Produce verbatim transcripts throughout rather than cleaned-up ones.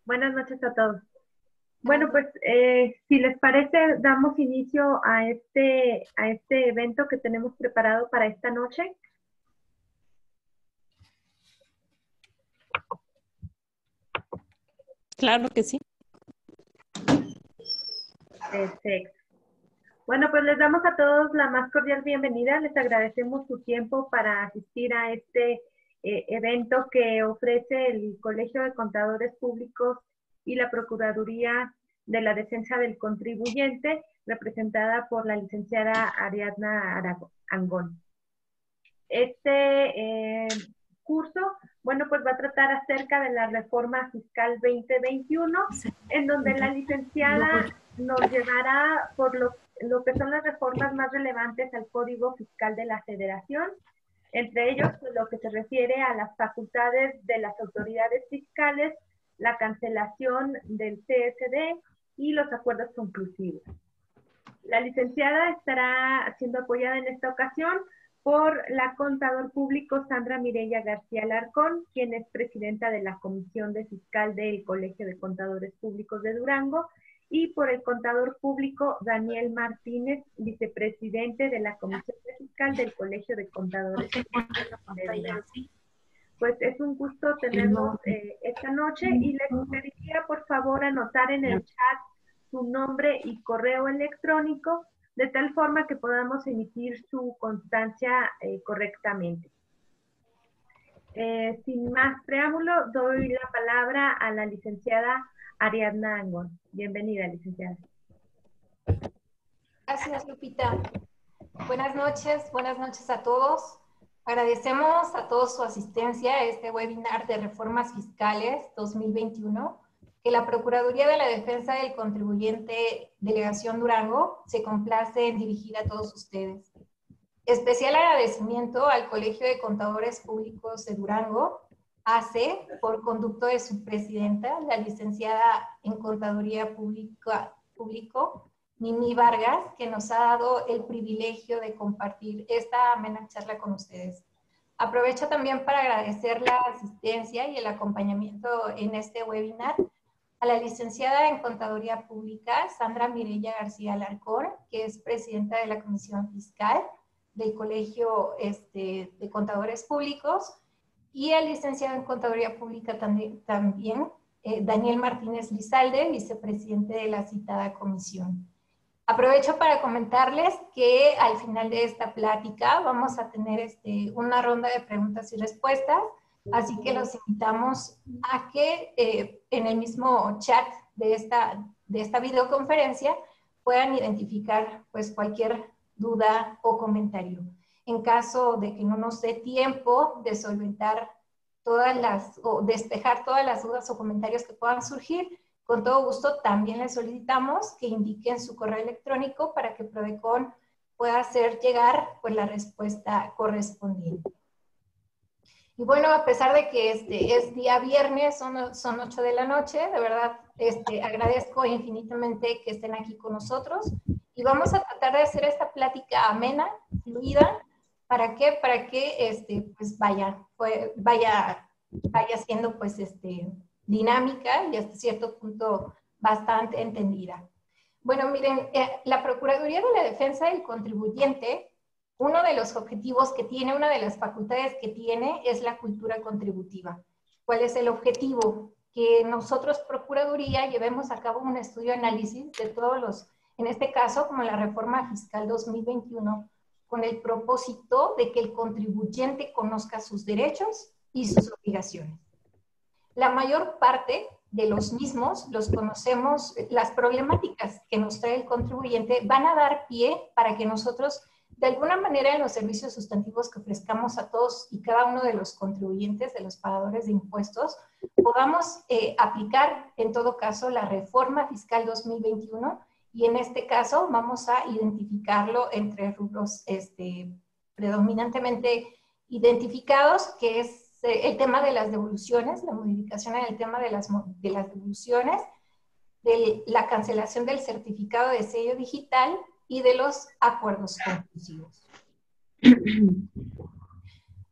Buenas noches a todos. Bueno, pues eh, si les parece, damos inicio a este, a este evento que tenemos preparado para esta noche. Claro que sí. Perfecto. Bueno, pues les damos a todos la más cordial bienvenida. Les agradecemos su tiempo para asistir a este eh, evento que ofrece el Colegio de Contadores Públicos y la Procuraduría de la Defensa del Contribuyente, representada por la licenciada Ariadna Arago, Angón. Este eh, curso, bueno, pues va a tratar acerca de la reforma fiscal veinte veintiuno, en donde la licenciada nos llevará por lo, lo que son las reformas más relevantes al Código Fiscal de la Federación, entre ellos pues, lo que se refiere a las facultades de las autoridades fiscales, la cancelación del C S D y los acuerdos conclusivos. La licenciada estará siendo apoyada en esta ocasión por la contador público Sandra Mireya García Alarcón, quien es presidenta de la Comisión de Fiscal del Colegio de Contadores Públicos de Durango, y por el contador público Daniel Martínez, vicepresidente de la Comisión de Fiscal del Colegio de Contadores Públicos de Durango. Pues es un gusto tenerlos eh, esta noche y les pediría por favor anotar en el chat su nombre y correo electrónico, de tal forma que podamos emitir su constancia eh, correctamente. Eh, sin más preámbulo, doy la palabra a la licenciada Ariadna Angón. Bienvenida, licenciada. Gracias, Lupita. Buenas noches, buenas noches a todos. Agradecemos a todos su asistencia a este webinar de Reformas Fiscales dos mil veintiuno, que la Procuraduría de la Defensa del Contribuyente Delegación Durango se complace en dirigir a todos ustedes. Especial agradecimiento al Colegio de Contadores Públicos de Durango, A C, por conducto de su presidenta, la licenciada en Contaduría Pública, Público, Mimi Vargas, que nos ha dado el privilegio de compartir esta amena charla con ustedes. Aprovecho también para agradecer la asistencia y el acompañamiento en este webinar a la licenciada en Contaduría Pública, Sandra Mireya García Alarcón, que es presidenta de la Comisión Fiscal del Colegio este, de Contadores Públicos, y al licenciado en Contaduría Pública también, también eh, Daniel Martínez Lizalde, vicepresidente de la citada comisión. Aprovecho para comentarles que al final de esta plática vamos a tener este, una ronda de preguntas y respuestas, así que los invitamos a que eh, en el mismo chat de esta, de esta videoconferencia puedan identificar pues, cualquier duda o comentario. En caso de que no nos dé tiempo de solventar todas las, o despejar todas las dudas o comentarios que puedan surgir, con todo gusto también les solicitamos que indiquen su correo electrónico para que Prodecon pueda hacer llegar pues, la respuesta correspondiente. Y bueno, a pesar de que este es día viernes, son, son ocho de la noche, de verdad este, agradezco infinitamente que estén aquí con nosotros y vamos a tratar de hacer esta plática amena, fluida. ¿Para qué? Para que este, pues vaya, pues, vaya, vaya siendo pues este, dinámica y hasta cierto punto bastante entendida. Bueno, miren, eh, la Procuraduría de la Defensa del Contribuyente, uno de los objetivos que tiene, una de las facultades que tiene es la cultura contributiva. ¿Cuál es el objetivo? Que nosotros, Procuraduría, llevemos a cabo un estudio de análisis de todos los, en este caso, como la reforma fiscal dos mil veintiuno, con el propósito de que el contribuyente conozca sus derechos y sus obligaciones. La mayor parte de los mismos los conocemos, las problemáticas que nos trae el contribuyente van a dar pie para que nosotros, de alguna manera, en los servicios sustantivos que ofrezcamos a todos y cada uno de los contribuyentes, de los pagadores de impuestos, podamos eh, aplicar, en todo caso, la reforma fiscal dos mil veintiuno, y en este caso vamos a identificarlo entre rubros este, predominantemente identificados, que es el tema de las devoluciones, la modificación en el tema de las, de las devoluciones, de la cancelación del certificado de sello digital y de los acuerdos conclusivos.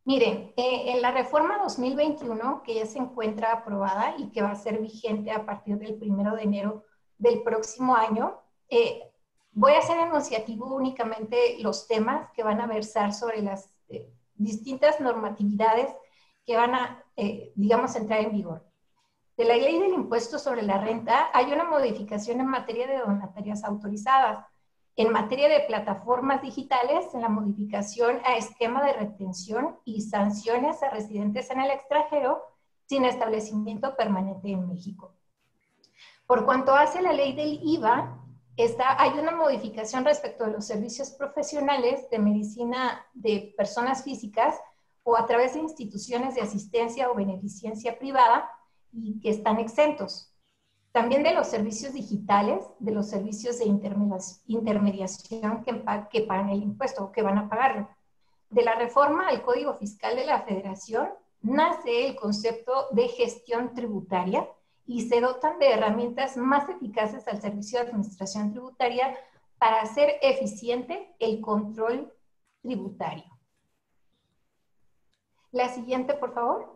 Miren, eh, en la reforma dos mil veintiuno, que ya se encuentra aprobada y que va a ser vigente a partir del primero de enero del próximo año, eh, voy a hacer enunciativo únicamente los temas que van a versar sobre las eh, distintas normatividades que van a, eh, digamos, entrar en vigor. De la ley del impuesto sobre la renta hay una modificación en materia de donatarias autorizadas. En materia de plataformas digitales, en la modificación a esquema de retención y sanciones a residentes en el extranjero sin establecimiento permanente en México. Por cuanto hace la ley del I V A, está, hay una modificación respecto de los servicios profesionales de medicina de personas físicas o a través de instituciones de asistencia o beneficencia privada y que están exentos. También de los servicios digitales, de los servicios de intermediación que, que pagan el impuesto o que van a pagarlo. De la reforma al Código Fiscal de la Federación nace el concepto de gestión tributaria y se dotan de herramientas más eficaces al servicio de administración tributaria para hacer eficiente el control tributario. La siguiente, por favor.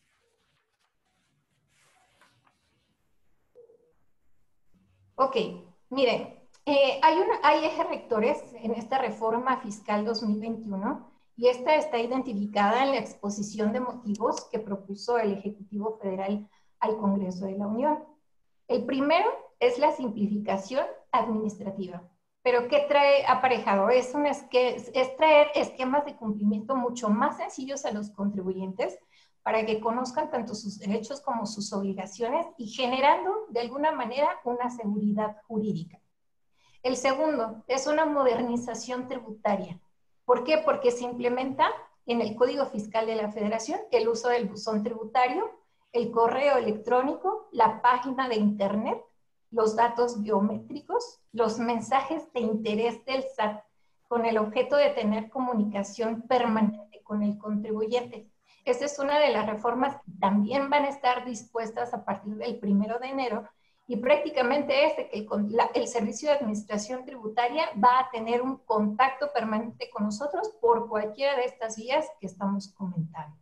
Ok, miren, eh, hay, una, hay ejes rectores en esta reforma fiscal dos mil veintiuno y esta está identificada en la exposición de motivos que propuso el Ejecutivo Federal al Congreso de la Unión. El primero es la simplificación administrativa. ¿Pero qué trae aparejado? Es, un esque, es traer esquemas de cumplimiento mucho más sencillos a los contribuyentes para que conozcan tanto sus derechos como sus obligaciones y generando de alguna manera una seguridad jurídica. El segundo es una modernización tributaria. ¿Por qué? Porque se implementa en el Código Fiscal de la Federación el uso del buzón tributario, el correo electrónico, la página de internet, los datos biométricos, los mensajes de interés del S A T, con el objeto de tener comunicación permanente con el contribuyente. Esta es una de las reformas que también van a estar dispuestas a partir del primero de enero y prácticamente es de que el, la, el Servicio de Administración Tributaria va a tener un contacto permanente con nosotros por cualquiera de estas vías que estamos comentando.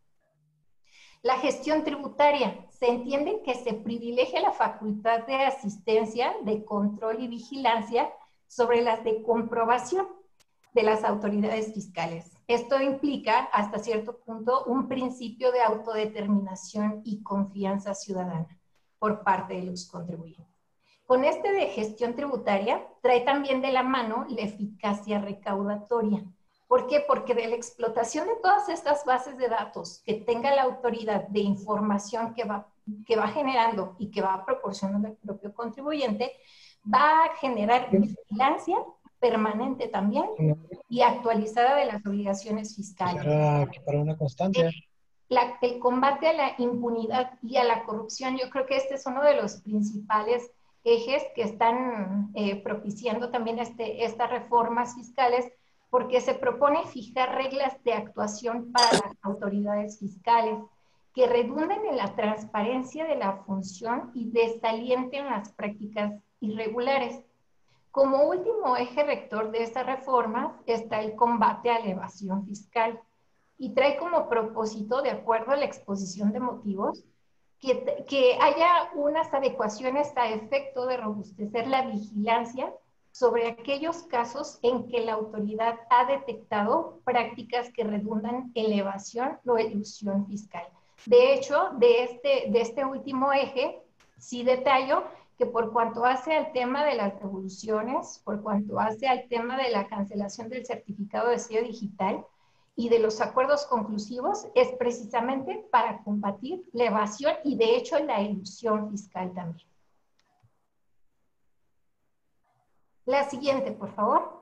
La gestión tributaria. Se entiende que se privilegia la facultad de asistencia, de control y vigilancia sobre las de comprobación de las autoridades fiscales. Esto implica, hasta cierto punto, un principio de autodeterminación y confianza ciudadana por parte de los contribuyentes. Con este de gestión tributaria, trae también de la mano la eficacia recaudatoria. ¿Por qué? Porque de la explotación de todas estas bases de datos que tenga la autoridad de información que va, que va generando y que va proporcionando el propio contribuyente, va a generar vigilancia permanente también y actualizada de las obligaciones fiscales. Para, para una constancia. La, el combate a la impunidad y a la corrupción, yo creo que este es uno de los principales ejes que están eh, propiciando también este, estas reformas fiscales, porque se propone fijar reglas de actuación para las autoridades fiscales que redunden en la transparencia de la función y desalienten las prácticas irregulares. Como último eje rector de esta reforma está el combate a la evasión fiscal y trae como propósito, de acuerdo a la exposición de motivos, que, que haya unas adecuaciones a efecto de robustecer la vigilancia sobre aquellos casos en que la autoridad ha detectado prácticas que redundan en evasión o elusión fiscal. De hecho, de este, de este último eje, sí detallo que por cuanto hace al tema de las devoluciones, por cuanto hace al tema de la cancelación del certificado de sello digital y de los acuerdos conclusivos, es precisamente para combatir la evasión y de hecho la elusión fiscal también. La siguiente, por favor.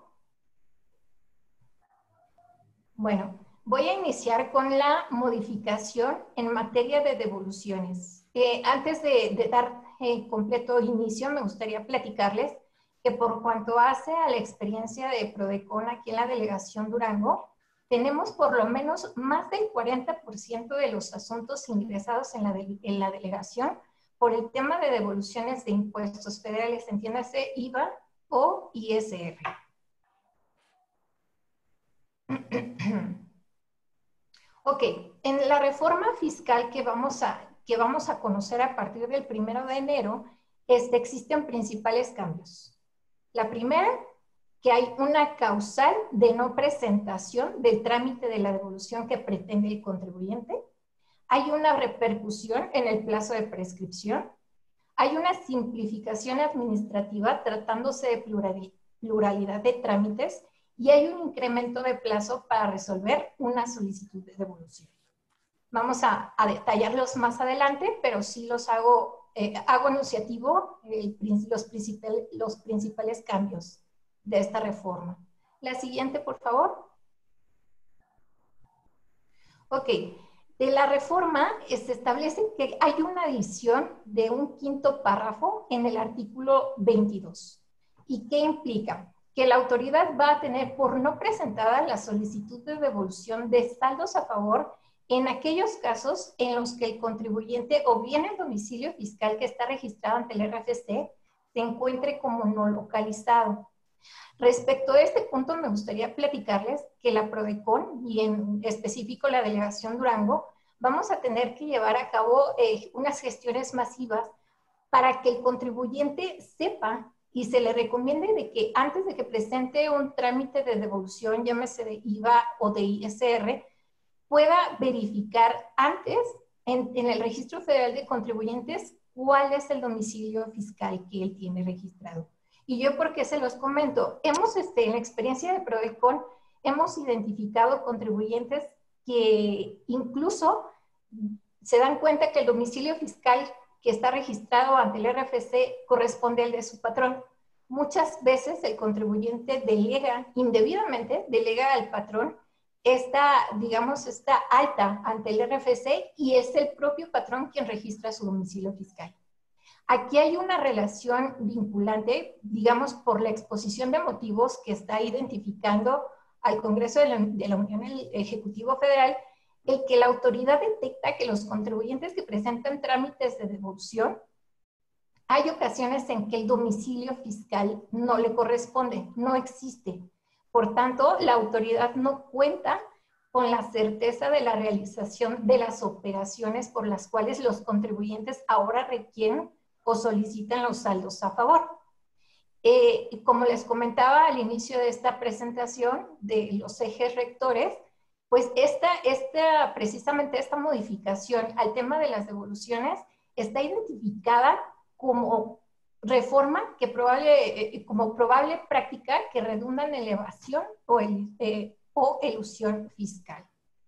Bueno, voy a iniciar con la modificación en materia de devoluciones. Eh, antes de, de dar eh, completo inicio, me gustaría platicarles que por cuanto hace a la experiencia de Prodecon aquí en la delegación Durango, tenemos por lo menos más del cuarenta por ciento de los asuntos ingresados en la, de, en la delegación por el tema de devoluciones de impuestos federales, entiéndase I V A o I S R. Ok, en la reforma fiscal que vamos a, que vamos a conocer a partir del primero de enero, este, existen principales cambios. La primera, que hay una causal de no presentación del trámite de la devolución que pretende el contribuyente. Hay una repercusión en el plazo de prescripción. Hay una simplificación administrativa tratándose de pluralidad de trámites y hay un incremento de plazo para resolver una solicitud de devolución. Vamos a, a detallarlos más adelante, pero sí los hago, eh, hago enunciativo el, los, principal, los principales cambios de esta reforma. La siguiente, por favor. Ok. De la reforma se establece que hay una adición de un quinto párrafo en el artículo veintidós. ¿Y qué implica? Que la autoridad va a tener por no presentada la solicitud de devolución de saldos a favor en aquellos casos en los que el contribuyente o bien el domicilio fiscal que está registrado ante el R F C se encuentre como no localizado. Respecto a este punto, me gustaría platicarles que la PRODECON, y en específico la Delegación Durango, vamos a tener que llevar a cabo eh, unas gestiones masivas para que el contribuyente sepa y se le recomiende de que antes de que presente un trámite de devolución, llámese de I V A o de I S R, pueda verificar antes en, en el Registro Federal de Contribuyentes cuál es el domicilio fiscal que él tiene registrado. Y yo, ¿por qué se los comento? Hemos, este, en la experiencia de PRODECON, hemos identificado contribuyentes que incluso se dan cuenta que el domicilio fiscal que está registrado ante el R F C corresponde al de su patrón. Muchas veces el contribuyente delega, indebidamente, delega al patrón esta, digamos, esta alta ante el R F C y es el propio patrón quien registra su domicilio fiscal. Aquí hay una relación vinculante, digamos, por la exposición de motivos que está identificando al Congreso de la, de la Unión Ejecutivo Federal, el que la autoridad detecta que los contribuyentes que presentan trámites de devolución, hay ocasiones en que el domicilio fiscal no le corresponde, no existe. Por tanto, la autoridad no cuenta con la certeza de la realización de las operaciones por las cuales los contribuyentes ahora requieren o solicitan los saldos a favor. Eh, como les comentaba al inicio de esta presentación de los ejes rectores, pues esta, esta, precisamente esta modificación al tema de las devoluciones está identificada como reforma que probable, eh, como probable práctica que redunda en evasión o, el, eh, o elusión fiscal.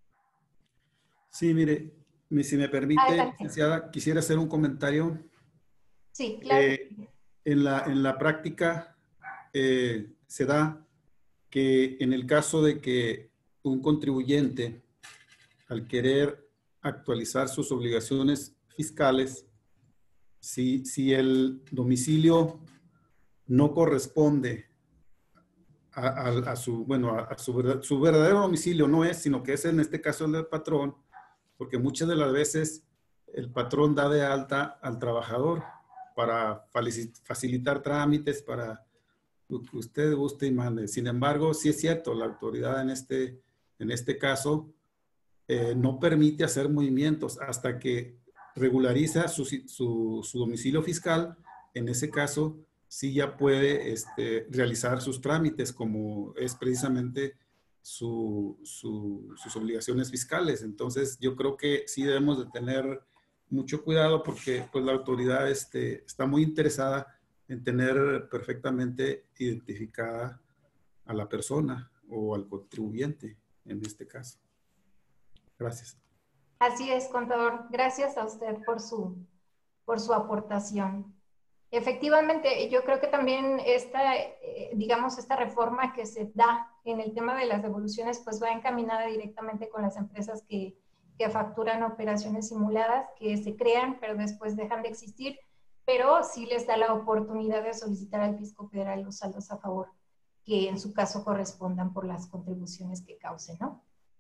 Sí, mire, si me permite, licenciada, quisiera hacer un comentario. Sí, claro. Eh, en, la, en la práctica eh, se da que en el caso de que un contribuyente, al querer actualizar sus obligaciones fiscales, si, si el domicilio no corresponde a, a, a su, bueno, a, a su, verdad, su verdadero domicilio no es, sino que es en este caso el del patrón, porque muchas de las veces el patrón da de alta al trabajador para facilitar trámites, para lo que usted guste y mande. Sin embargo, sí es cierto, la autoridad en este, en este caso eh, no permite hacer movimientos hasta que regulariza su, su, su domicilio fiscal. En ese caso, sí ya puede este, realizar sus trámites, como es precisamente su, su, sus obligaciones fiscales. Entonces, yo creo que sí debemos de tener mucho cuidado porque pues, la autoridad este, está muy interesada en tener perfectamente identificada a la persona o al contribuyente en este caso. Gracias. Así es, contador. Gracias a usted por su, por su aportación. Efectivamente, yo creo que también esta, eh, digamos, esta reforma que se da en el tema de las devoluciones, pues va encaminada directamente con las empresas que, que facturan operaciones simuladas, que se crean, pero después dejan de existir, pero sí les da la oportunidad de solicitar al Fisco Federal los saldos a favor, que en su caso correspondan por las contribuciones que causen, ¿no?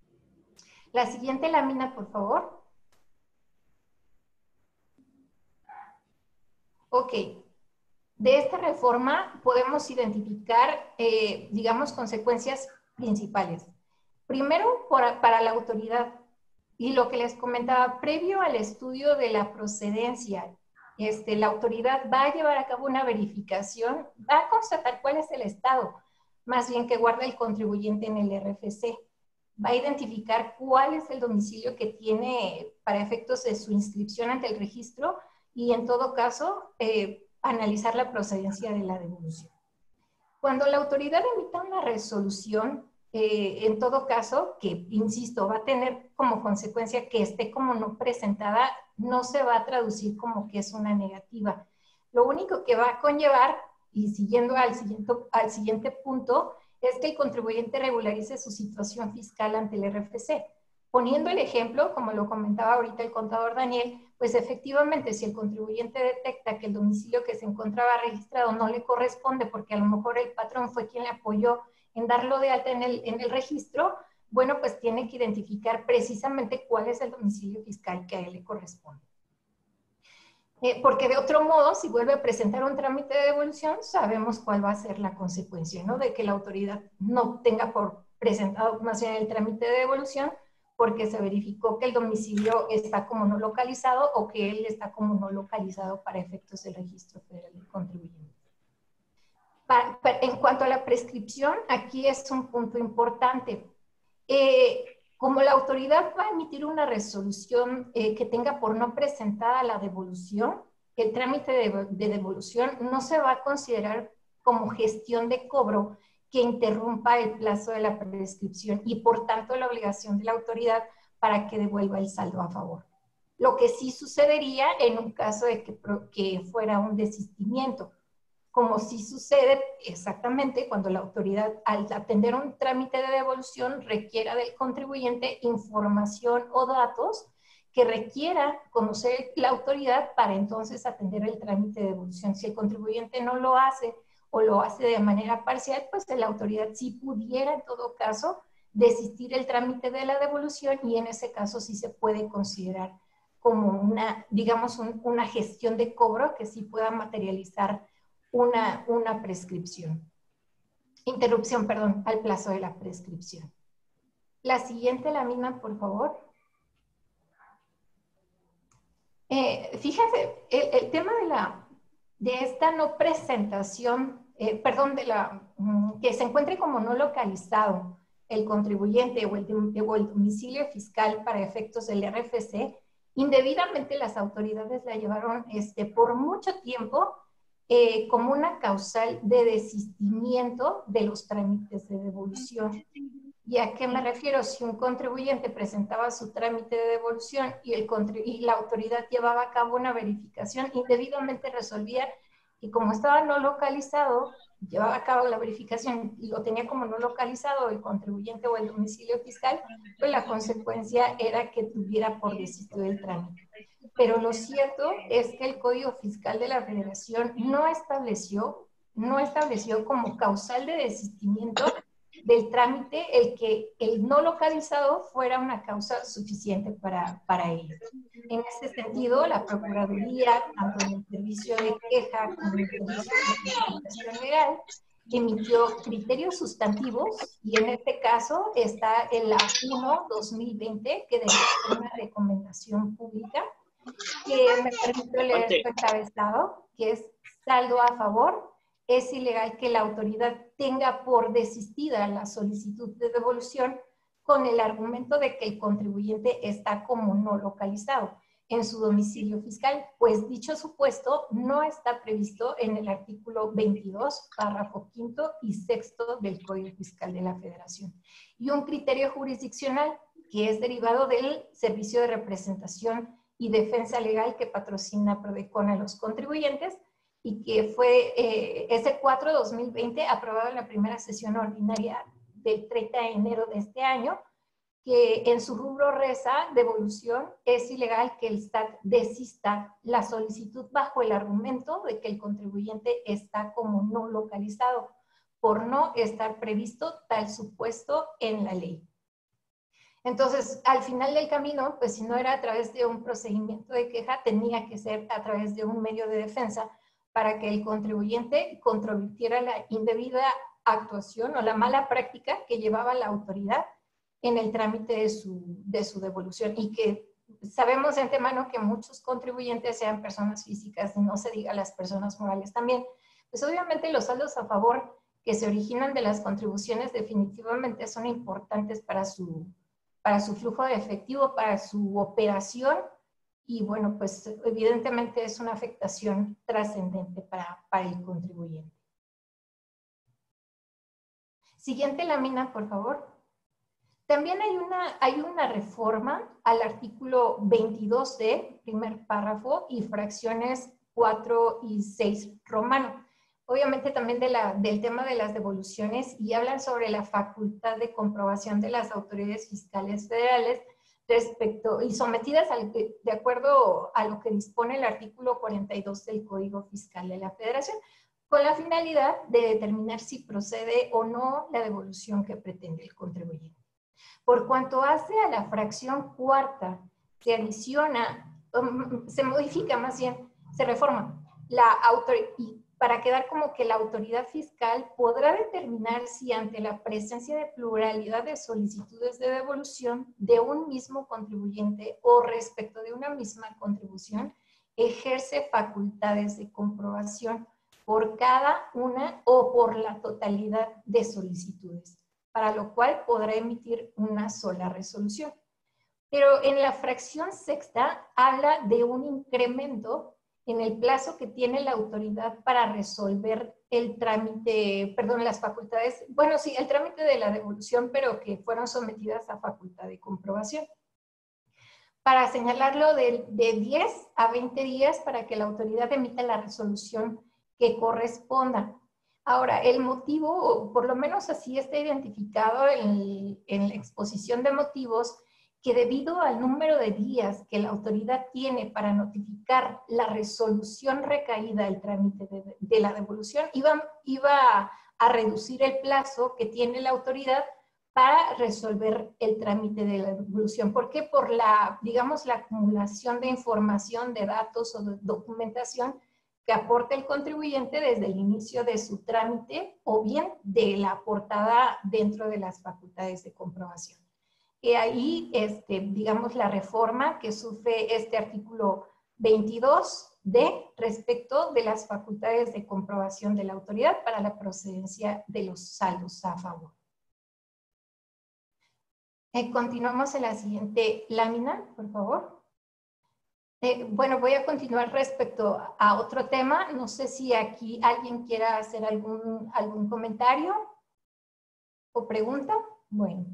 La siguiente lámina, por favor. Ok. De esta reforma podemos identificar, eh, digamos, consecuencias principales. Primero, por, para la autoridad, y lo que les comentaba, previo al estudio de la procedencia, este, la autoridad va a llevar a cabo una verificación, va a constatar cuál es el estado, más bien que guarda el contribuyente en el R F C. Va a identificar cuál es el domicilio que tiene para efectos de su inscripción ante el registro y en todo caso eh, analizar la procedencia de la devolución. Cuando la autoridad emita una resolución, eh, en todo caso, que insisto, va a tener como consecuencia que esté como no presentada, no se va a traducir como que es una negativa. Lo único que va a conllevar, y siguiendo al siguiente, al siguiente punto, es que el contribuyente regularice su situación fiscal ante el R F C. Poniendo el ejemplo, como lo comentaba ahorita el contador Daniel, pues efectivamente si el contribuyente detecta que el domicilio que se encontraba registrado no le corresponde porque a lo mejor el patrón fue quien le apoyó en darlo de alta en el, en el registro, bueno, pues tiene que identificar precisamente cuál es el domicilio fiscal que a él le corresponde. Eh, porque de otro modo, si vuelve a presentar un trámite de devolución, sabemos cuál va a ser la consecuencia, ¿no? De que la autoridad no tenga por presentado más bien el trámite de devolución porque se verificó que el domicilio está como no localizado o que él está como no localizado para efectos del registro federal del contribuyente. Para, para, en cuanto a la prescripción, aquí es un punto importante. Eh, como la autoridad va a emitir una resolución eh, que tenga por no presentada la devolución, el trámite de, de devolución no se va a considerar como gestión de cobro que interrumpa el plazo de la prescripción y por tanto la obligación de la autoridad para que devuelva el saldo a favor. Lo que sí sucedería en un caso de que, que fuera un desistimiento, como sí sucede exactamente cuando la autoridad, al atender un trámite de devolución, requiera del contribuyente información o datos que requiera conocer la autoridad para entonces atender el trámite de devolución. Si el contribuyente no lo hace o lo hace de manera parcial, pues la autoridad sí pudiera en todo caso desistir el trámite de la devolución y en ese caso sí se puede considerar como una, digamos, un, una gestión de cobro que sí pueda materializar Una, una prescripción, interrupción, perdón, al plazo de la prescripción. La siguiente lámina, por favor. Eh, fíjense, el, el tema de, la, de esta no presentación, eh, perdón, de la, mm, que se encuentre como no localizado el contribuyente o el, o el domicilio fiscal para efectos del R F C, indebidamente las autoridades la llevaron este, por mucho tiempo Eh, como una causal de desistimiento de los trámites de devolución. ¿Y a qué me refiero? Si un contribuyente presentaba su trámite de devolución y, el, y la autoridad llevaba a cabo una verificación, indebidamente resolvía y como estaba no localizado, llevaba a cabo la verificación y lo tenía como no localizado el contribuyente o el domicilio fiscal, pues la consecuencia era que tuviera por desistir el trámite. Pero lo cierto es que el Código Fiscal de la Federación no estableció, no estableció como causal de desistimiento del trámite el que el no localizado fuera una causa suficiente para, para ello. En este sentido, la Procuraduría, tanto en el servicio de queja como en el servicio de representación legal, emitió criterios sustantivos y en este caso está el A uno dos mil veinte que deriva una recomendación pública que me permito leer su encabezado, que es saldo a favor. Es ilegal que la autoridad tenga por desistida la solicitud de devolución con el argumento de que el contribuyente está como no localizado en su domicilio fiscal, pues dicho supuesto no está previsto en el artículo veintidós, párrafo quinto y sexto del Código Fiscal de la Federación. Y un criterio jurisdiccional que es derivado del Servicio de Representación y Defensa Legal que patrocina Prodecon a los contribuyentes y que fue eh, ese cuatro de dos mil veinte aprobado en la primera sesión ordinaria del treinta de enero de este año, que en su rubro reza devolución, es ilegal que el S A T desista la solicitud bajo el argumento de que el contribuyente está como no localizado, por no estar previsto tal supuesto en la ley. Entonces, al final del camino, pues si no era a través de un procedimiento de queja, tenía que ser a través de un medio de defensa para que el contribuyente controvirtiera la indebida actuación o la mala práctica que llevaba la autoridad en el trámite de su, de su devolución, y que sabemos de antemano que muchos contribuyentes sean personas físicas, y no se diga las personas morales también. Pues obviamente los saldos a favor que se originan de las contribuciones definitivamente son importantes para su, para su flujo de efectivo, para su operación, y bueno, pues evidentemente es una afectación trascendente para, para el contribuyente. Siguiente lámina, por favor. También hay una, hay una reforma al artículo veintidós D, primer párrafo, y fracciones cuatro y seis romano. Obviamente también de la, del tema de las devoluciones, y hablan sobre la facultad de comprobación de las autoridades fiscales federales respecto y sometidas al, de acuerdo a lo que dispone el artículo cuarenta y dos del Código Fiscal de la Federación, con la finalidad de determinar si procede o no la devolución que pretende el contribuyente. Por cuanto hace a la fracción cuarta, se adiciona, um, se modifica más bien, se reforma la autoridad, para quedar como que la autoridad fiscal podrá determinar si ante la presencia de pluralidad de solicitudes de devolución de un mismo contribuyente o respecto de una misma contribución, ejerce facultades de comprobación por cada una o por la totalidad de solicitudes, para lo cual podrá emitir una sola resolución. Pero en la fracción sexta habla de un incremento en el plazo que tiene la autoridad para resolver el trámite, perdón, las facultades, bueno, sí, el trámite de la devolución, pero que fueron sometidas a facultad de comprobación. Para señalarlo de, de diez a veinte días para que la autoridad emita la resolución que corresponda. Ahora, el motivo, o por lo menos así está identificado en, en la exposición de motivos, que debido al número de días que la autoridad tiene para notificar la resolución recaída del trámite de, de la devolución, iba, iba a reducir el plazo que tiene la autoridad para resolver el trámite de la devolución. ¿Por qué? Por la, digamos, la acumulación de información, de datos o de documentación que aporta el contribuyente desde el inicio de su trámite o bien de la aportada dentro de las facultades de comprobación. Y ahí, este, digamos, la reforma que sufre este artículo veintidós D respecto de las facultades de comprobación de la autoridad para la procedencia de los saldos a favor. Eh, continuamos en la siguiente lámina, por favor. Eh, bueno, voy a continuar respecto a otro tema. No sé si aquí alguien quiera hacer algún, algún comentario o pregunta. Bueno.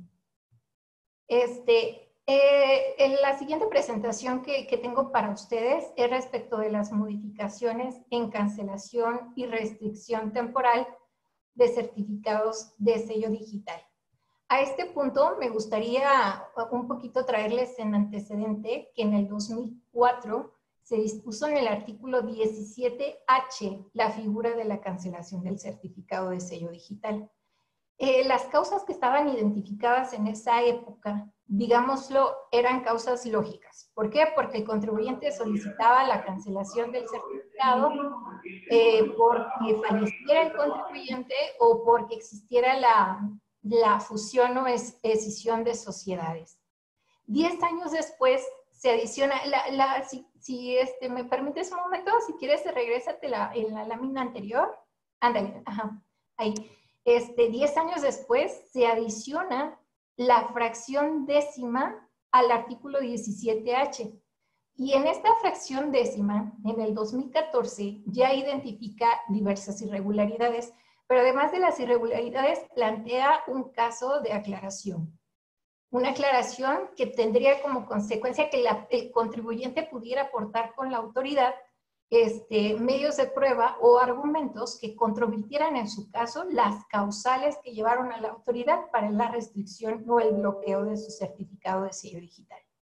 Este, eh, en la siguiente presentación que, que tengo para ustedes es respecto de las modificaciones en cancelación y restricción temporal de certificados de sello digital. A este punto me gustaría un poquito traerles en antecedente que en el dos mil cuatro se dispuso en el artículo diecisiete H la figura de la cancelación del certificado de sello digital. Eh, las causas que estaban identificadas en esa época, digámoslo, eran causas lógicas. ¿Por qué? Porque el contribuyente solicitaba la cancelación del certificado eh, porque falleciera el contribuyente o porque existiera la, la fusión o es, escisión de sociedades. Diez años después se adiciona, la, la, si, si este, me permites un momento, si quieres regrésate la, en la lámina anterior. Ándale, ajá, ahí. Este, diez años después se adiciona la fracción décima al artículo diecisiete H. Y en esta fracción décima, en el dos mil catorce, ya identifica diversas irregularidades, pero además de las irregularidades, plantea un caso de aclaración. Una aclaración que tendría como consecuencia que la, el contribuyente pudiera aportar con la autoridad Este, medios de prueba o argumentos que controvirtieran en su caso las causales que llevaron a la autoridad para la restricción o el bloqueo de su certificado de sello digital.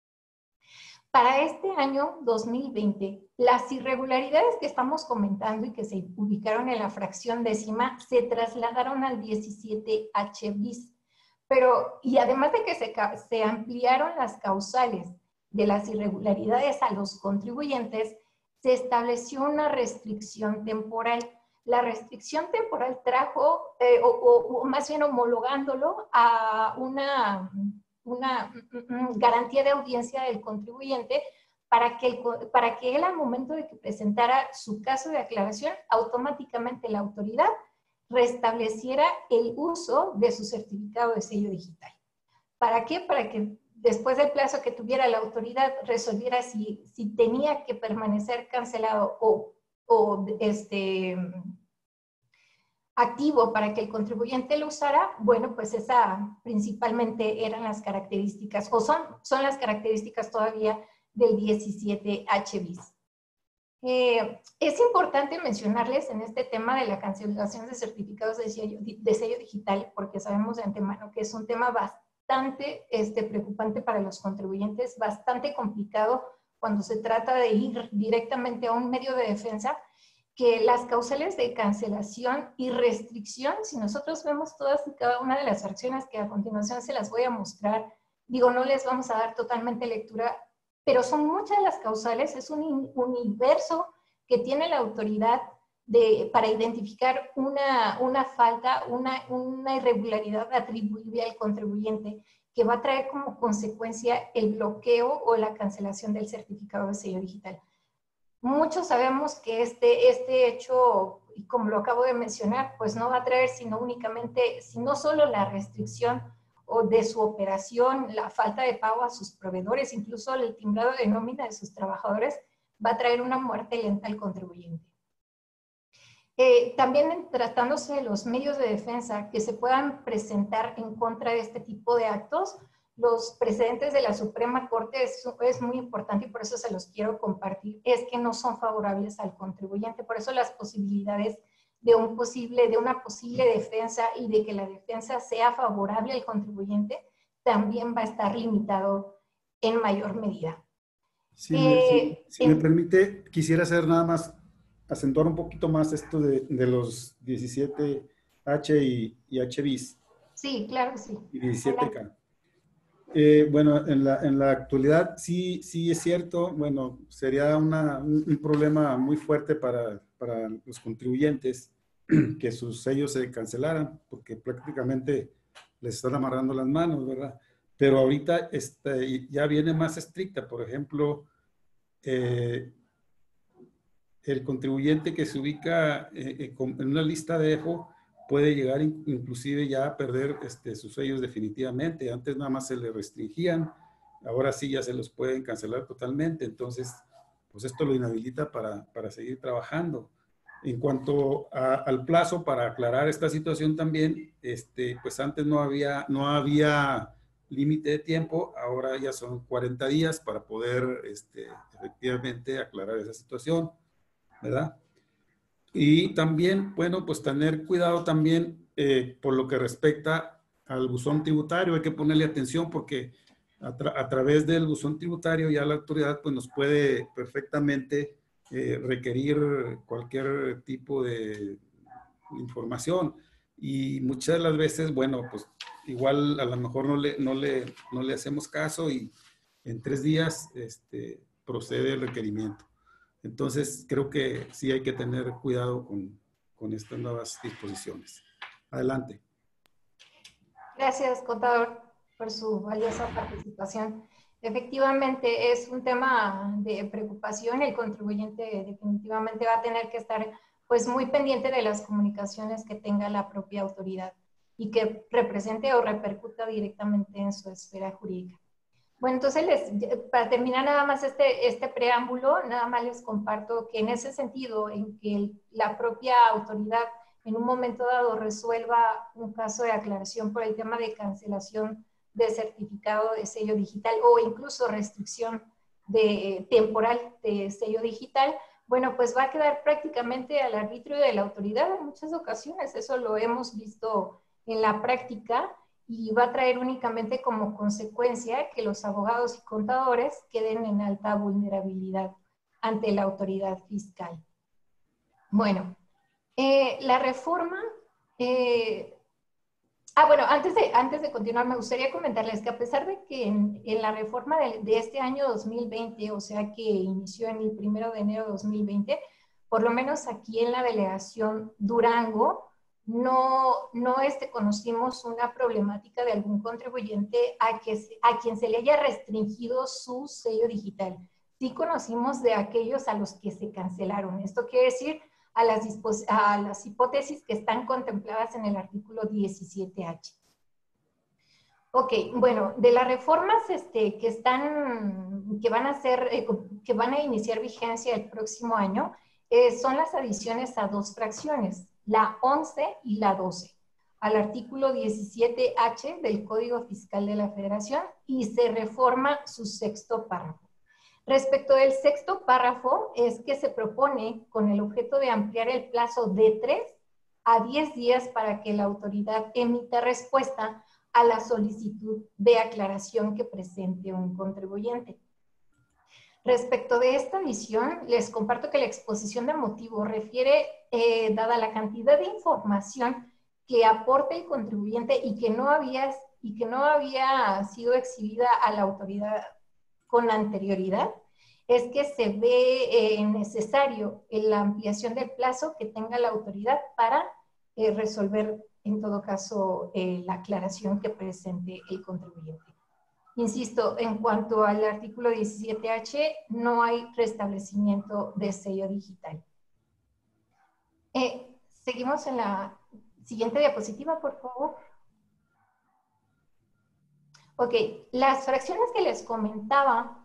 Para este año dos mil veinte, las irregularidades que estamos comentando y que se ubicaron en la fracción décima se trasladaron al diecisiete H bis, pero y además de que se, se ampliaron las causales de las irregularidades a los contribuyentes, se estableció una restricción temporal. La restricción temporal trajo, eh, o, o, o más bien homologándolo a una, una mm, garantía de audiencia del contribuyente para que, el, para que él al momento de que presentara su caso de aclaración, automáticamente la autoridad restableciera el uso de su certificado de sello digital. ¿Para qué? Para que después del plazo que tuviera la autoridad resolviera si, si tenía que permanecer cancelado o, o este, activo para que el contribuyente lo usara. Bueno, pues esa principalmente eran las características, o son, son las características todavía del diecisiete H bis. Eh, es importante mencionarles en este tema de la cancelación de certificados de sello, de sello digital, porque sabemos de antemano que es un tema bastante este, preocupante para los contribuyentes, bastante complicado cuando se trata de ir directamente a un medio de defensa, que las causales de cancelación y restricción, si nosotros vemos todas y cada una de las acciones que a continuación se las voy a mostrar, digo, no les vamos a dar totalmente lectura, pero son muchas de las causales, es un universo que tiene la autoridad de, para identificar una, una falta, una, una irregularidad atribuible al contribuyente que va a traer como consecuencia el bloqueo o la cancelación del certificado de sello digital. Muchos sabemos que este, este hecho, y como lo acabo de mencionar, pues no va a traer sino únicamente, sino solo la restricción o de su operación, la falta de pago a sus proveedores, incluso el timbrado de nómina de sus trabajadores, va a traer una muerte lenta al contribuyente. Eh, también tratándose de los medios de defensa que se puedan presentar en contra de este tipo de actos, los precedentes de la Suprema Corte es, es muy importante y por eso se los quiero compartir, es que no son favorables al contribuyente, por eso las posibilidades de, un posible, de una posible defensa y de que la defensa sea favorable al contribuyente también va a estar limitado en mayor medida. Si, me, Eh, si, si en, me permite, quisiera hacer nada más, acentuar un poquito más esto de, de los diecisiete H y, y H bis. Sí, claro que sí. Y diecisiete K. Eh, bueno, en la, en la actualidad sí, sí es cierto, bueno, sería una, un, un problema muy fuerte para, para los contribuyentes que sus sellos se cancelaran, porque prácticamente les están amarrando las manos, ¿verdad? Pero ahorita este, ya viene más estricta, por ejemplo, eh, el contribuyente que se ubica eh, en una lista de E F O puede llegar inclusive ya a perder este, sus sellos definitivamente. Antes nada más se le restringían, ahora sí ya se los pueden cancelar totalmente. Entonces, pues esto lo inhabilita para, para seguir trabajando. En cuanto a, al plazo para aclarar esta situación también, este, pues antes no había, no había límite de tiempo, ahora ya son cuarenta días para poder este, efectivamente aclarar esa situación, ¿verdad? Y también, bueno, pues tener cuidado también eh, por lo que respecta al buzón tributario. Hay que ponerle atención porque a, tra a través del buzón tributario ya la autoridad pues nos puede perfectamente eh, requerir cualquier tipo de información. Y muchas de las veces, bueno, pues igual a lo mejor no le, no le, no le hacemos caso y en tres días este, procede el requerimiento. Entonces, creo que sí hay que tener cuidado con, con estas nuevas disposiciones. Adelante. Gracias, contador, por su valiosa participación. Efectivamente, es un tema de preocupación. El contribuyente definitivamente va a tener que estar pues, muy pendiente de las comunicaciones que tenga la propia autoridad y que represente o repercuta directamente en su esfera jurídica. Bueno, entonces, les, para terminar nada más este, este preámbulo, nada más les comparto que en ese sentido, en que el, la propia autoridad en un momento dado resuelva un caso de aclaración por el tema de cancelación de certificado de sello digital o incluso restricción de, temporal de sello digital, bueno, pues va a quedar prácticamente al arbitrio de la autoridad en muchas ocasiones. Eso lo hemos visto en la práctica. Y va a traer únicamente como consecuencia que los abogados y contadores queden en alta vulnerabilidad ante la autoridad fiscal. Bueno, eh, la reforma... Eh, ah, bueno, antes de, antes de continuar, me gustaría comentarles que a pesar de que en, en la reforma de, de este año dos mil veinte, o sea que inició en el primero de enero de dos mil veinte, por lo menos aquí en la delegación Durango, no, no este, conocimos una problemática de algún contribuyente a, que, a quien se le haya restringido su sello digital. Sí conocimos de aquellos a los que se cancelaron. Esto quiere decir a las, a las hipótesis que están contempladas en el artículo diecisiete H. Ok, bueno, de las reformas este, que están, que van a ser, eh, que van a iniciar vigencia el próximo año, eh, son las adiciones a dos fracciones, la once y la doce, al artículo diecisiete H del Código Fiscal de la Federación, y se reforma su sexto párrafo. Respecto del sexto párrafo, es que se propone con el objeto de ampliar el plazo de tres a diez días para que la autoridad emita respuesta a la solicitud de aclaración que presente un contribuyente. Respecto de esta adición, les comparto que la exposición de motivos refiere, eh, dada la cantidad de información que aporta el contribuyente y que no había, y que no había sido exhibida a la autoridad con anterioridad, es que se ve eh, necesario la ampliación del plazo que tenga la autoridad para eh, resolver, en todo caso, eh, la aclaración que presente el contribuyente. Insisto, en cuanto al artículo diecisiete H, no hay restablecimiento de sello digital. Eh, seguimos en la siguiente diapositiva, por favor. Ok, las fracciones que les comentaba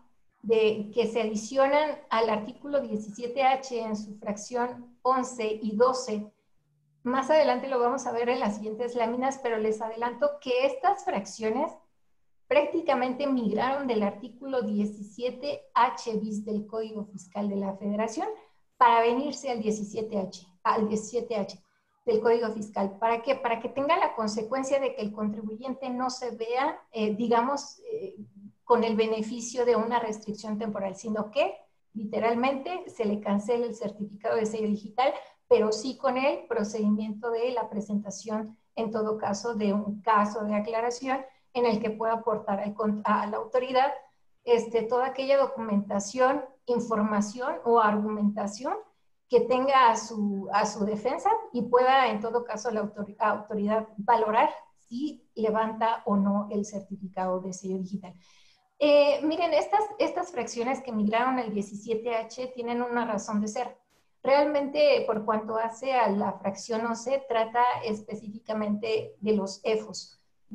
de que se adicionan al artículo diecisiete H en su fracción once y doce, más adelante lo vamos a ver en las siguientes láminas, pero les adelanto que estas fracciones prácticamente migraron del artículo diecisiete H bis del Código Fiscal de la Federación para venirse al diecisiete H, al diecisiete H del Código Fiscal. ¿Para qué? Para que tenga la consecuencia de que el contribuyente no se vea, eh, digamos, eh, con el beneficio de una restricción temporal, sino que literalmente se le cancela el certificado de sello digital, pero sí con el procedimiento de la presentación, en todo caso, de un caso de aclaración en el que pueda aportar al, a la autoridad este, toda aquella documentación, información o argumentación que tenga a su, a su defensa y pueda, en todo caso, la autoridad, autoridad valorar si levanta o no el certificado de sello digital. Eh, miren, estas, estas fracciones que migraron al diecisiete H tienen una razón de ser. Realmente, por cuanto hace a la fracción once, trata específicamente de los E F Os,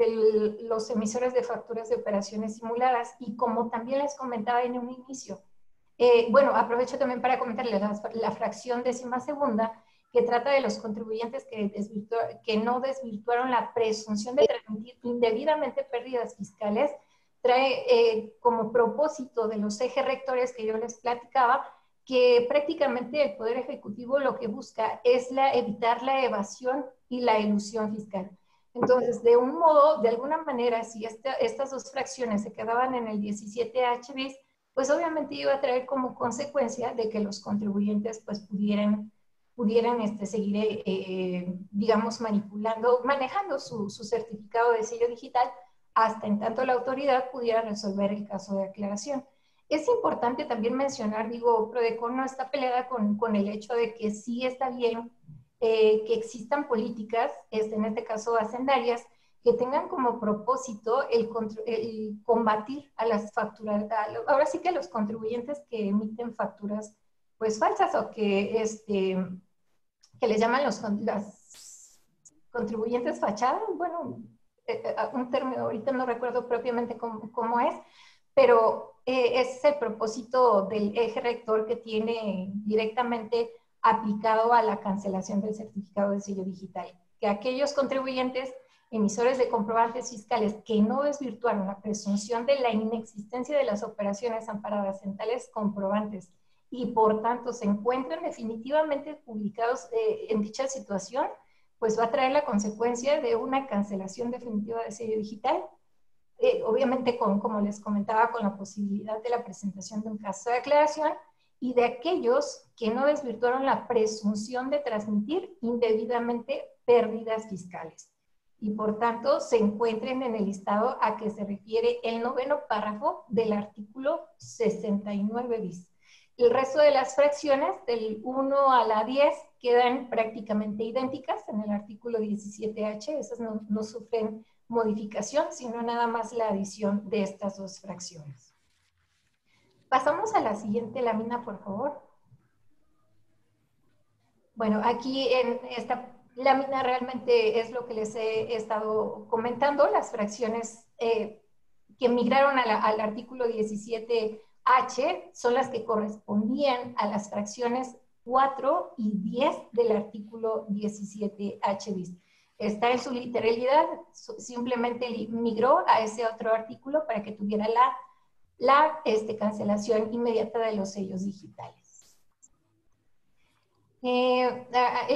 de los emisores de facturas de operaciones simuladas, y como también les comentaba en un inicio, eh, bueno, aprovecho también para comentarles la, la fracción décima segunda, que trata de los contribuyentes que, que no desvirtuaron la presunción de transmitir indebidamente pérdidas fiscales, trae eh, como propósito de los ejes rectores que yo les platicaba, que prácticamente el Poder Ejecutivo lo que busca es la, evitar la evasión y la elusión fiscal. Entonces, de un modo, de alguna manera, si esta, estas dos fracciones se quedaban en el diecisiete H bis, pues obviamente iba a traer como consecuencia de que los contribuyentes pues pudieran, pudieran este, seguir, eh, digamos, manipulando, manejando su, su certificado de sello digital hasta en tanto la autoridad pudiera resolver el caso de aclaración. Es importante también mencionar, digo, Prodecon no está peleada con, con el hecho de que sí está bien eh, que existan políticas, este, en este caso hacendarias, que tengan como propósito el, el combatir a las facturas, a, ahora sí que a los contribuyentes que emiten facturas pues falsas o que, este, que les llaman los las contribuyentes fachadas, bueno, eh, un término, ahorita no recuerdo propiamente cómo, cómo es, pero eh, ese es el propósito del eje rector que tiene directamente aplicado a la cancelación del certificado de sello digital, que aquellos contribuyentes emisores de comprobantes fiscales que no desvirtuaron la presunción de la inexistencia de las operaciones amparadas en tales comprobantes y por tanto se encuentran definitivamente publicados eh, en dicha situación, pues va a traer la consecuencia de una cancelación definitiva de sello digital, eh, obviamente con, como les comentaba, con la posibilidad de la presentación de un caso de aclaración, y de aquellos que no desvirtuaron la presunción de transmitir indebidamente pérdidas fiscales. Y por tanto se encuentren en el listado a que se refiere el noveno párrafo del artículo sesenta y nueve bis. El resto de las fracciones, del uno a la diez, quedan prácticamente idénticas en el artículo diecisiete H. Esas no, no sufren modificación, sino nada más la adición de estas dos fracciones. Pasamos a la siguiente lámina, por favor. Bueno, aquí en esta lámina realmente es lo que les he estado comentando, las fracciones eh, que migraron a la, al artículo diecisiete H son las que correspondían a las fracciones cuatro y diez del artículo diecisiete H bis. Está en su literalidad, simplemente migró a ese otro artículo para que tuviera la, la este, cancelación inmediata de los sellos digitales. Eh,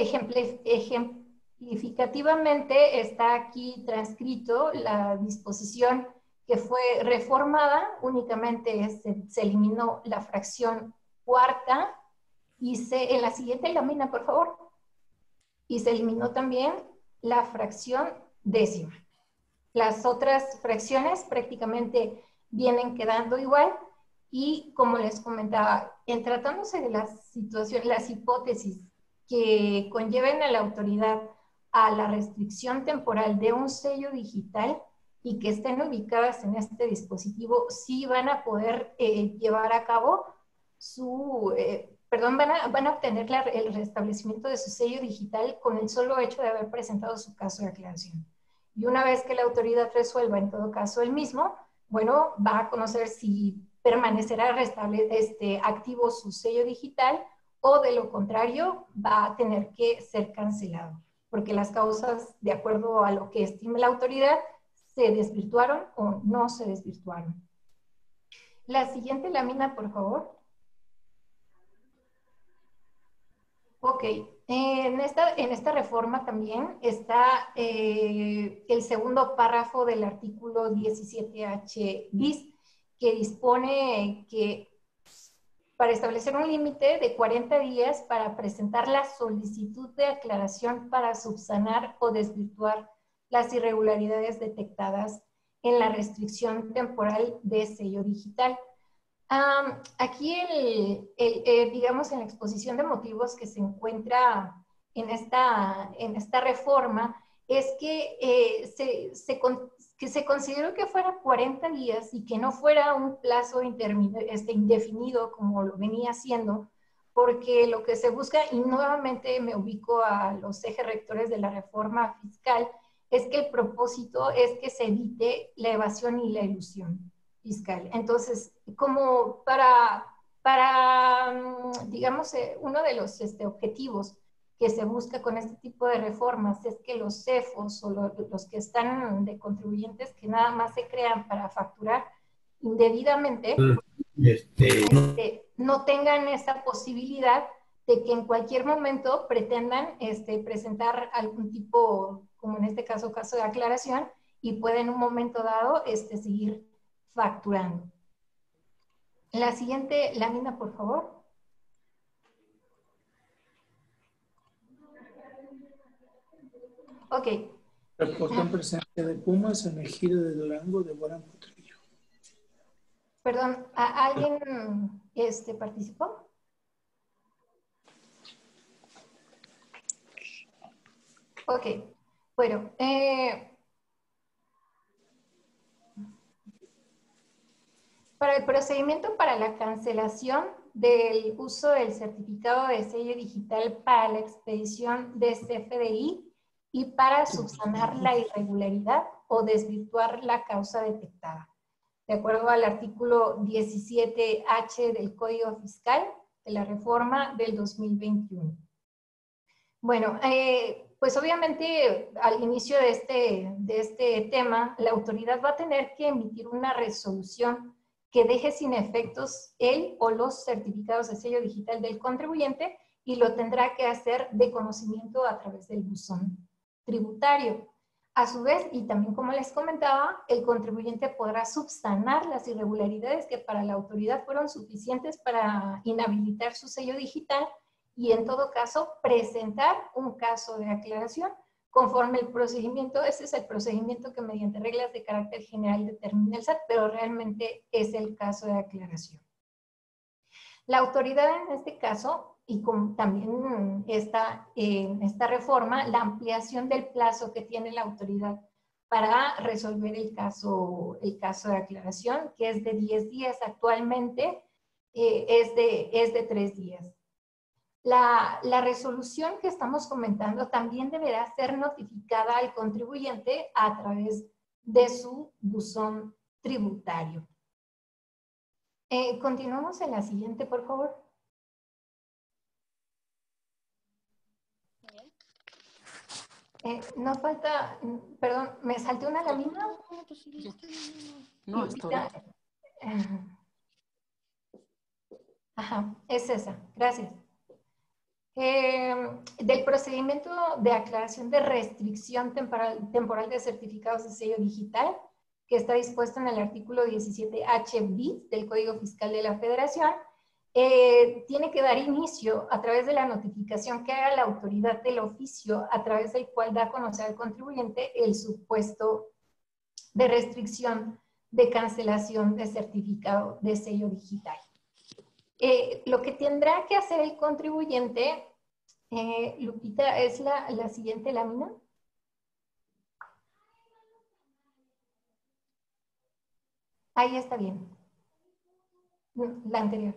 ejemplificativamente está aquí transcrito la disposición que fue reformada, únicamente se, se eliminó la fracción cuarta y se, en la siguiente lámina, por favor, y se eliminó también la fracción décima. Las otras fracciones prácticamente vienen quedando igual y, como les comentaba, en tratándose de las situaciones, las hipótesis que conlleven a la autoridad a la restricción temporal de un sello digital y que estén ubicadas en este dispositivo, sí van a poder eh, llevar a cabo su, eh, perdón, van a, van a obtener la, el restablecimiento de su sello digital con el solo hecho de haber presentado su caso de aclaración. Y una vez que la autoridad resuelva, en todo caso, el mismo, bueno, va a conocer si permanecerá restable, este, activo su sello digital o, de lo contrario, va a tener que ser cancelado, porque las causas, de acuerdo a lo que estime la autoridad, se desvirtuaron o no se desvirtuaron. La siguiente lámina, por favor. Ok, en esta, en esta reforma también está eh, el segundo párrafo del artículo diecisiete H bis, que dispone que para establecer un límite de cuarenta días para presentar la solicitud de aclaración para subsanar o desvirtuar las irregularidades detectadas en la restricción temporal de sello digital. Um, aquí, el, el, el, digamos, en la exposición de motivos que se encuentra en esta, en esta reforma, es que, eh, se, se, que se consideró que fuera cuarenta días y que no fuera un plazo este, indefinido como lo venía haciendo, porque lo que se busca, y nuevamente me ubico a los ejes rectores de la reforma fiscal, es que el propósito es que se evite la evasión y la elusión fiscal. Entonces, como para, para digamos, uno de los este, objetivos que se busca con este tipo de reformas es que los C E F Os o lo, los que están de contribuyentes que nada más se crean para facturar indebidamente, este, este, no tengan esa posibilidad de que en cualquier momento pretendan este, presentar algún tipo, como en este caso, caso de aclaración, y pueden en un momento dado este, seguir facturando. La siguiente lámina, por favor. Ok. Reportan presencia de pumas en el giro de Durango de Guarán Potrillo. Perdón, ¿alguien este, participó? Ok. Bueno, eh, para el procedimiento para la cancelación del uso del certificado de sello digital para la expedición de C F D I y para subsanar la irregularidad o desvirtuar la causa detectada, de acuerdo al artículo diecisiete H del Código Fiscal de la reforma del dos mil veintiuno. Bueno, eh, pues obviamente al inicio de este, de este tema, la autoridad va a tener que emitir una resolución que deje sin efectos el o los certificados de sello digital del contribuyente y lo tendrá que hacer de conocimiento a través del buzón tributario. A su vez, y también como les comentaba, el contribuyente podrá subsanar las irregularidades que para la autoridad fueron suficientes para inhabilitar su sello digital y en todo caso presentar un caso de aclaración conforme el procedimiento. Ese es el procedimiento que mediante reglas de carácter general determina el S A T, pero realmente es el caso de aclaración. La autoridad en este caso, y con también esta, eh, esta reforma, la ampliación del plazo que tiene la autoridad para resolver el caso, el caso de aclaración, que es de diez días actualmente, eh, es, de, es de tres días. La, la resolución que estamos comentando también deberá ser notificada al contribuyente a través de su buzón tributario. Eh, continuamos en la siguiente, por favor. Eh, no falta, perdón, me salté una lámina. No, estoy. Ajá, es esa, gracias. Eh, del procedimiento de aclaración de restricción temporal, temporal de certificados de sello digital, que está dispuesto en el artículo diecisiete H bis del Código Fiscal de la Federación, eh, tiene que dar inicio a través de la notificación que haga la autoridad del oficio, a través del cual da a conocer al contribuyente el supuesto de restricción de cancelación de certificado de sello digital. Eh, lo que tendrá que hacer el contribuyente, eh, Lupita, es la, la siguiente lámina. Ahí está bien. La anterior.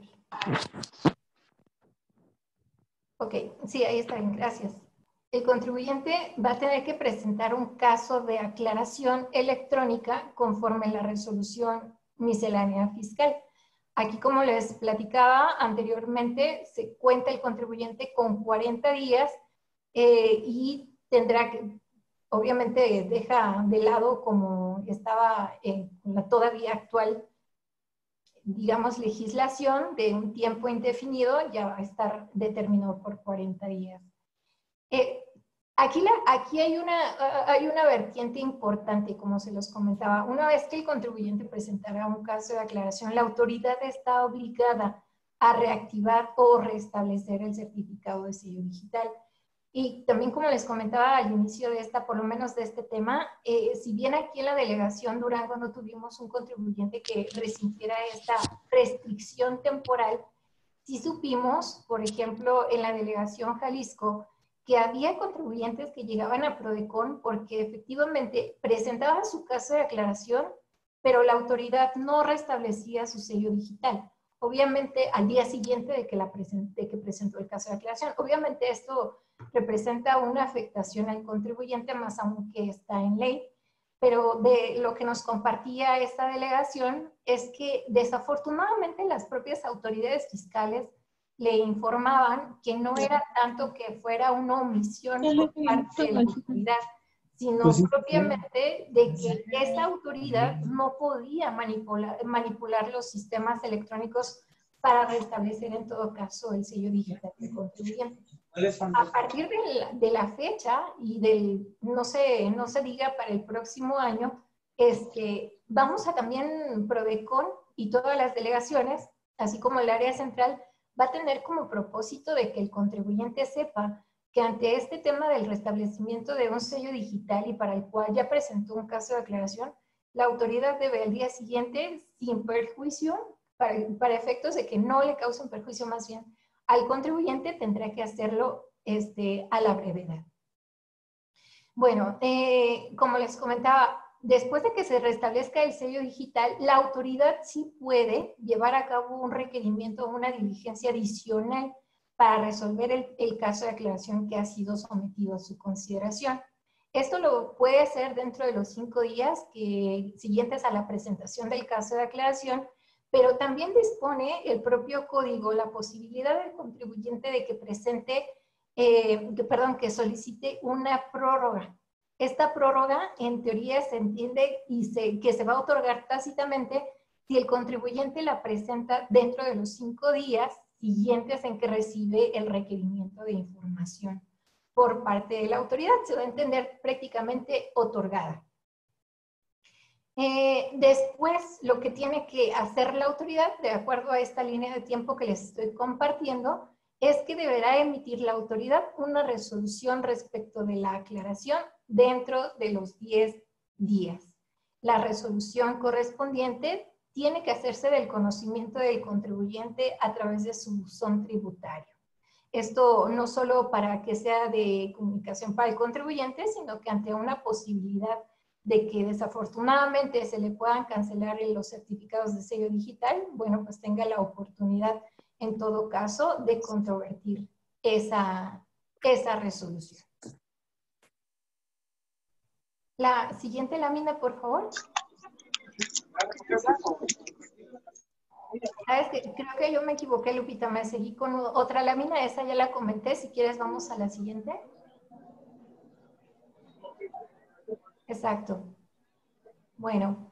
Ok, sí, ahí está bien, gracias. El contribuyente va a tener que presentar un caso de aclaración electrónica conforme a la resolución miscelánea fiscal. Aquí, como les platicaba anteriormente, se cuenta el contribuyente con cuarenta días eh, y tendrá que, obviamente deja de lado como estaba en la todavía actual, digamos, legislación de un tiempo indefinido, ya va a estar determinado por cuarenta días. Eh, aquí la, aquí hay, una, hay una vertiente importante, como se los comentaba. Una vez que el contribuyente presentará un caso de aclaración, la autoridad está obligada a reactivar o restablecer el certificado de sello digital. Y también, como les comentaba al inicio de esta, por lo menos de este tema, eh, si bien aquí en la delegación Durango no tuvimos un contribuyente que resintiera esta restricción temporal, sí supimos, por ejemplo, en la delegación Jalisco, que había contribuyentes que llegaban a Prodecon porque efectivamente presentaban su caso de aclaración, pero la autoridad no restablecía su sello digital. Obviamente, al día siguiente de que, la present, de que presentó el caso de aclaración. Obviamente, esto representa una afectación al contribuyente, más aún que está en ley, pero de lo que nos compartía esta delegación es que desafortunadamente las propias autoridades fiscales le informaban que no era tanto que fuera una omisión por parte de la autoridad, sino pues sí, propiamente de que esa autoridad no podía manipular, manipular los sistemas electrónicos para restablecer en todo caso el sello digital del contribuyente. A partir de la, de la fecha y del, no se, no se diga para el próximo año, este, vamos a también Prodecon y todas las delegaciones, así como el área central, va a tener como propósito de que el contribuyente sepa que ante este tema del restablecimiento de un sello digital y para el cual ya presentó un caso de aclaración, la autoridad debe al día siguiente, sin perjuicio, para, para efectos de que no le cause un perjuicio más bien, al contribuyente tendrá que hacerlo este, a la brevedad. Bueno, eh, como les comentaba, después de que se restablezca el sello digital, la autoridad sí puede llevar a cabo un requerimiento o una diligencia adicional para resolver el, el caso de aclaración que ha sido sometido a su consideración. Esto lo puede hacer dentro de los cinco días que, siguientes a la presentación del caso de aclaración, pero también dispone el propio código la posibilidad del contribuyente de que presente, eh, que, perdón, que solicite una prórroga. Esta prórroga, en teoría, se entiende y se, que se va a otorgar tácitamente si el contribuyente la presenta dentro de los cinco días siguientes en que recibe el requerimiento de información por parte de la autoridad. Se va a entender prácticamente otorgada. Eh, después, lo que tiene que hacer la autoridad, de acuerdo a esta línea de tiempo que les estoy compartiendo, es que deberá emitir la autoridad una resolución respecto de la aclaración dentro de los diez días. La resolución correspondiente tiene que hacerse del conocimiento del contribuyente a través de su buzón tributario. Esto no solo para que sea de comunicación para el contribuyente, sino que ante una posibilidad de que desafortunadamente se le puedan cancelar los certificados de sello digital, bueno, pues tenga la oportunidad en todo caso de controvertir esa, esa resolución. La siguiente lámina, por favor. ¿Sabes qué? Creo que yo me equivoqué, Lupita, me seguí con otra lámina, esa ya la comenté, si quieres vamos a la siguiente. Exacto. Bueno.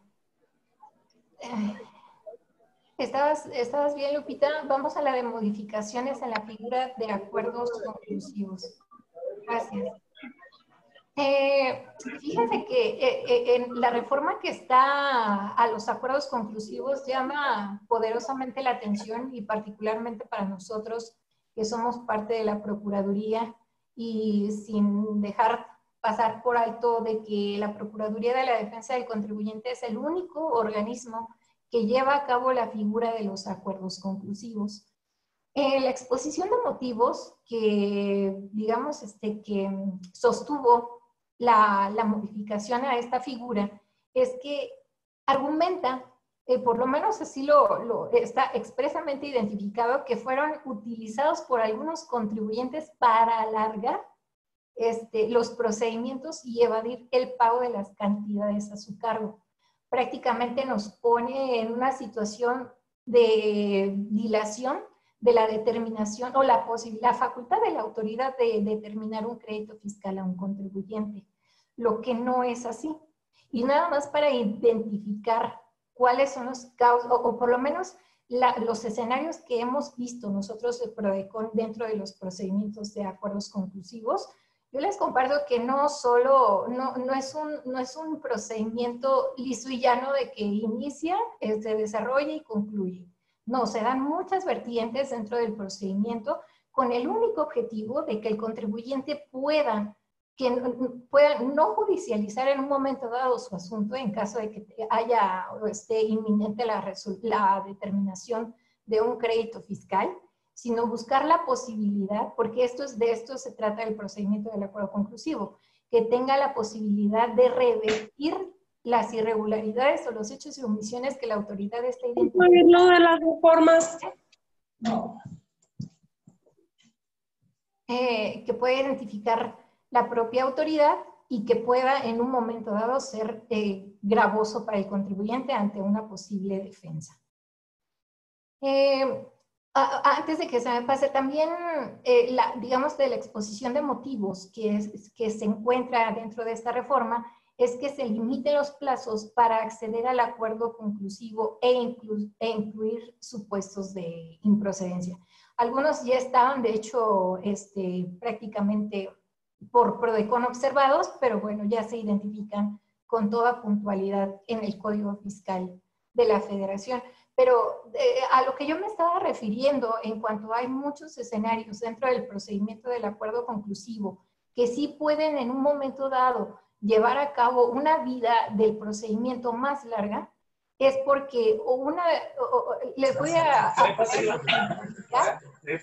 ¿Estabas, ¿Estabas bien, Lupita? Vamos a la de modificaciones en la figura de acuerdos conclusivos. Gracias. Eh, fíjense que eh, eh, en la reforma que está a los acuerdos conclusivos llama poderosamente la atención, y particularmente para nosotros que somos parte de la Procuraduría, y sin dejar pasar por alto de que la Procuraduría de la Defensa del Contribuyente es el único organismo que lleva a cabo la figura de los acuerdos conclusivos. En la exposición de motivos que, digamos, este, que sostuvo la, la modificación a esta figura, es que argumenta, eh, por lo menos así lo, lo está expresamente identificado, que fueron utilizados por algunos contribuyentes para alargar este, los procedimientos y evadir el pago de las cantidades a su cargo. Prácticamente nos pone en una situación de dilación de la determinación o la posibilidad, la facultad de la autoridad de determinar un crédito fiscal a un contribuyente, lo que no es así. Y nada más para identificar cuáles son los causas, o, o por lo menos la, los escenarios que hemos visto nosotros de PRODECON dentro de los procedimientos de acuerdos conclusivos. Yo les comparto que no solo, no, no, es un, no es un procedimiento liso y llano de que inicia, se desarrolla y concluye. No, se dan muchas vertientes dentro del procedimiento con el único objetivo de que el contribuyente pueda, que pueda no judicializar en un momento dado su asunto en caso de que haya o esté inminente la, la determinación de un crédito fiscal, sino buscar la posibilidad, porque esto es, de esto se trata el procedimiento del acuerdo conclusivo, que tenga la posibilidad de revertir las irregularidades o los hechos y omisiones que la autoridad está identificando. ¿No de las reformas? No. Eh, que pueda identificar la propia autoridad y que pueda en un momento dado ser eh, gravoso para el contribuyente ante una posible defensa. Eh, Antes de que se me pase, también, eh, la, digamos, de la exposición de motivos que, es, que se encuentra dentro de esta reforma, es que se limiten los plazos para acceder al acuerdo conclusivo e, inclu e incluir supuestos de improcedencia. Algunos ya estaban, de hecho, este, prácticamente por PRODECON observados, pero bueno, ya se identifican con toda puntualidad en el Código Fiscal de la Federación. Pero eh, a lo que yo me estaba refiriendo en cuanto hay muchos escenarios dentro del procedimiento del acuerdo conclusivo que sí pueden en un momento dado llevar a cabo una vida del procedimiento más larga, es porque o una, o, o, les voy a, a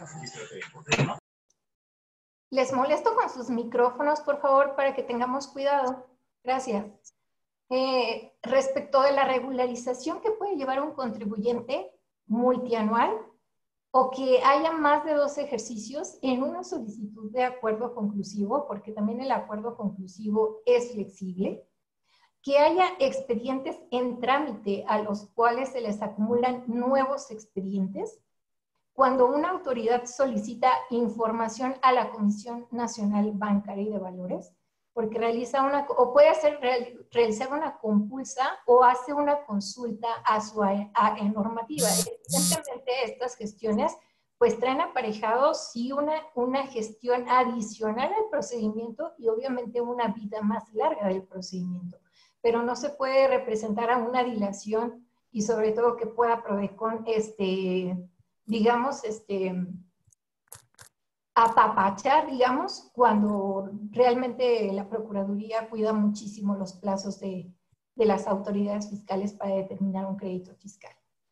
les molesto con sus micrófonos, por favor, para que tengamos cuidado. Gracias. Eh, respecto de la regularización que puede llevar un contribuyente multianual o que haya más de dos ejercicios en una solicitud de acuerdo conclusivo, porque también el acuerdo conclusivo es flexible, que haya expedientes en trámite a los cuales se les acumulan nuevos expedientes, cuando una autoridad solicita información a la Comisión Nacional Bancaria y de Valores, porque realiza una, o puede hacer, realizar una compulsa o hace una consulta a su a, a, normativa. Evidentemente estas gestiones pues traen aparejados sí una, una gestión adicional al procedimiento y obviamente una vida más larga del procedimiento, pero no se puede representar a una dilación y sobre todo que pueda PRODECON, este, digamos, este, apapachar, digamos, cuando realmente la Procuraduría cuida muchísimo los plazos de, de las autoridades fiscales para determinar un crédito fiscal.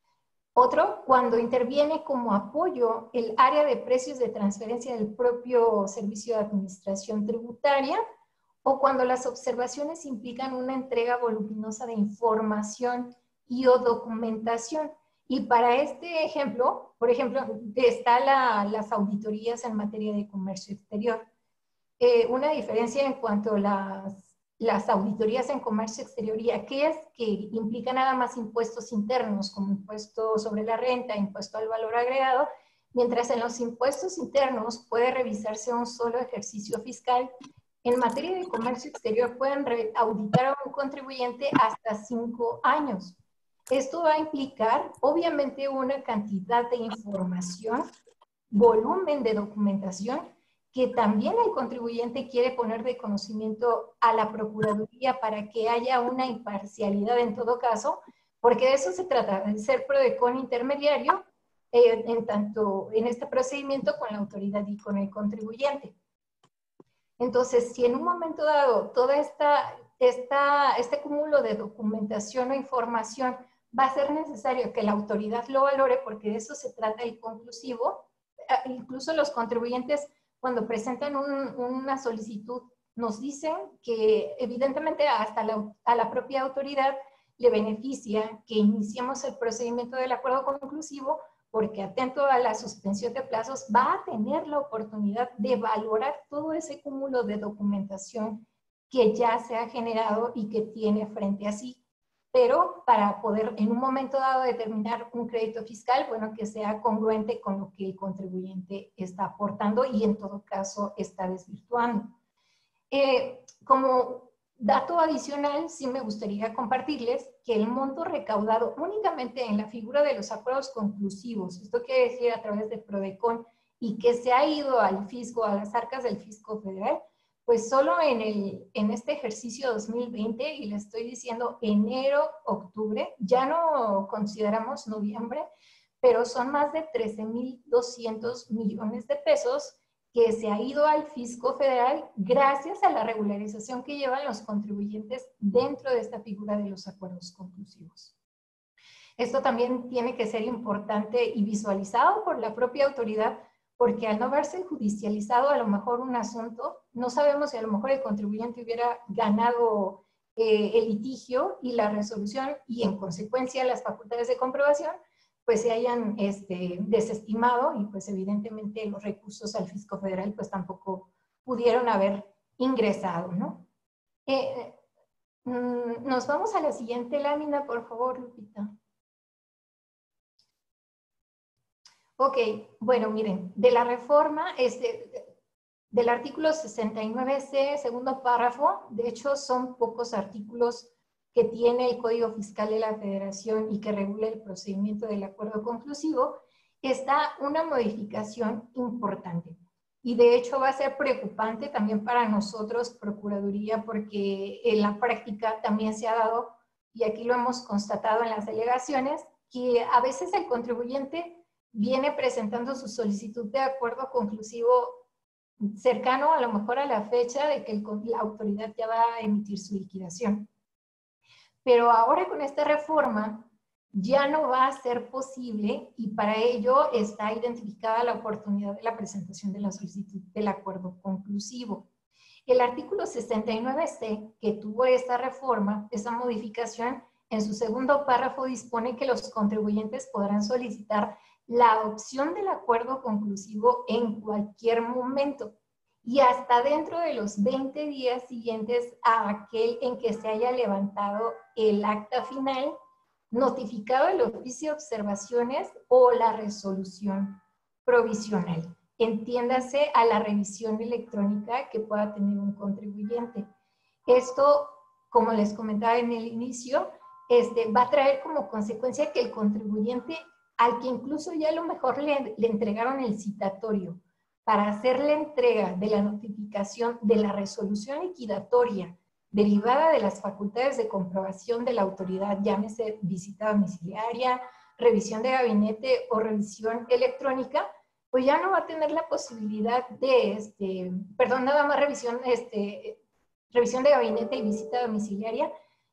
Otro, cuando interviene como apoyo el área de precios de transferencia del propio Servicio de Administración Tributaria, o cuando las observaciones implican una entrega voluminosa de información y o documentación. Y para este ejemplo, por ejemplo, está la, las auditorías en materia de comercio exterior. Eh, una diferencia en cuanto a las, las auditorías en comercio exterior y aquellas que implican nada más impuestos internos, como impuesto sobre la renta, impuesto al valor agregado, mientras en los impuestos internos puede revisarse un solo ejercicio fiscal. En materia de comercio exterior pueden auditar a un contribuyente hasta cinco años. Esto va a implicar, obviamente, una cantidad de información, volumen de documentación, que también el contribuyente quiere poner de conocimiento a la Procuraduría para que haya una imparcialidad en todo caso, porque de eso se trata, de ser PRODECON intermediario, eh, en tanto en este procedimiento con la autoridad y con el contribuyente. Entonces, si en un momento dado toda esta, esta, este cúmulo de documentación o información va a ser necesario que la autoridad lo valore, porque de eso se trata el conclusivo, incluso los contribuyentes cuando presentan un, una solicitud nos dicen que evidentemente hasta la, a la propia autoridad le beneficia que iniciemos el procedimiento del acuerdo conclusivo, porque atento a la suspensión de plazos va a tener la oportunidad de valorar todo ese cúmulo de documentación que ya se ha generado y que tiene frente a sí. Pero para poder en un momento dado determinar un crédito fiscal, bueno, que sea congruente con lo que el contribuyente está aportando y en todo caso está desvirtuando. Eh, como dato adicional, sí me gustaría compartirles que el monto recaudado únicamente en la figura de los acuerdos conclusivos, esto quiere decir a través de PRODECON, y que se ha ido al fisco, a las arcas del fisco federal, pues solo en, el, en este ejercicio dos mil veinte, y le estoy diciendo enero, octubre, ya no consideramos noviembre, pero son más de trece mil doscientos millones de pesos que se ha ido al fisco federal gracias a la regularización que llevan los contribuyentes dentro de esta figura de los acuerdos conclusivos. Esto también tiene que ser importante y visualizado por la propia autoridad, porque al no verse judicializado a lo mejor un asunto, no sabemos si a lo mejor el contribuyente hubiera ganado eh, el litigio y la resolución y en consecuencia las facultades de comprobación pues se hayan este, desestimado y pues evidentemente los recursos al fisco federal pues tampoco pudieron haber ingresado, ¿no? Eh, mm, nos vamos a la siguiente lámina, por favor, Lupita. Ok, bueno, miren, de la reforma, este, del artículo sesenta y nueve C, segundo párrafo, de hecho son pocos artículos que tiene el Código Fiscal de la Federación y que regula el procedimiento del acuerdo conclusivo, está una modificación importante. Y de hecho va a ser preocupante también para nosotros, Procuraduría, porque en la práctica también se ha dado, y aquí lo hemos constatado en las delegaciones, que a veces el contribuyente viene presentando su solicitud de acuerdo conclusivo cercano a lo mejor a la fecha de que el, la autoridad ya va a emitir su liquidación. Pero ahora con esta reforma ya no va a ser posible y para ello está identificada la oportunidad de la presentación de la solicitud del acuerdo conclusivo. El artículo sesenta y nueve C, que tuvo esta reforma, esa modificación, en su segundo párrafo dispone que los contribuyentes podrán solicitar la adopción del acuerdo conclusivo en cualquier momento y hasta dentro de los veinte días siguientes a aquel en que se haya levantado el acta final, notificado el oficio de observaciones o la resolución provisional. Entiéndase a la revisión electrónica que pueda tener un contribuyente. Esto, como les comentaba en el inicio, este, va a traer como consecuencia que el contribuyente, al que incluso ya a lo mejor le, le entregaron el citatorio para hacer la entrega de la notificación de la resolución liquidatoria derivada de las facultades de comprobación de la autoridad, llámese visita domiciliaria, revisión de gabinete o revisión electrónica, pues ya no va a tener la posibilidad de, este, perdón, nada más revisión, este, revisión de gabinete y visita domiciliaria,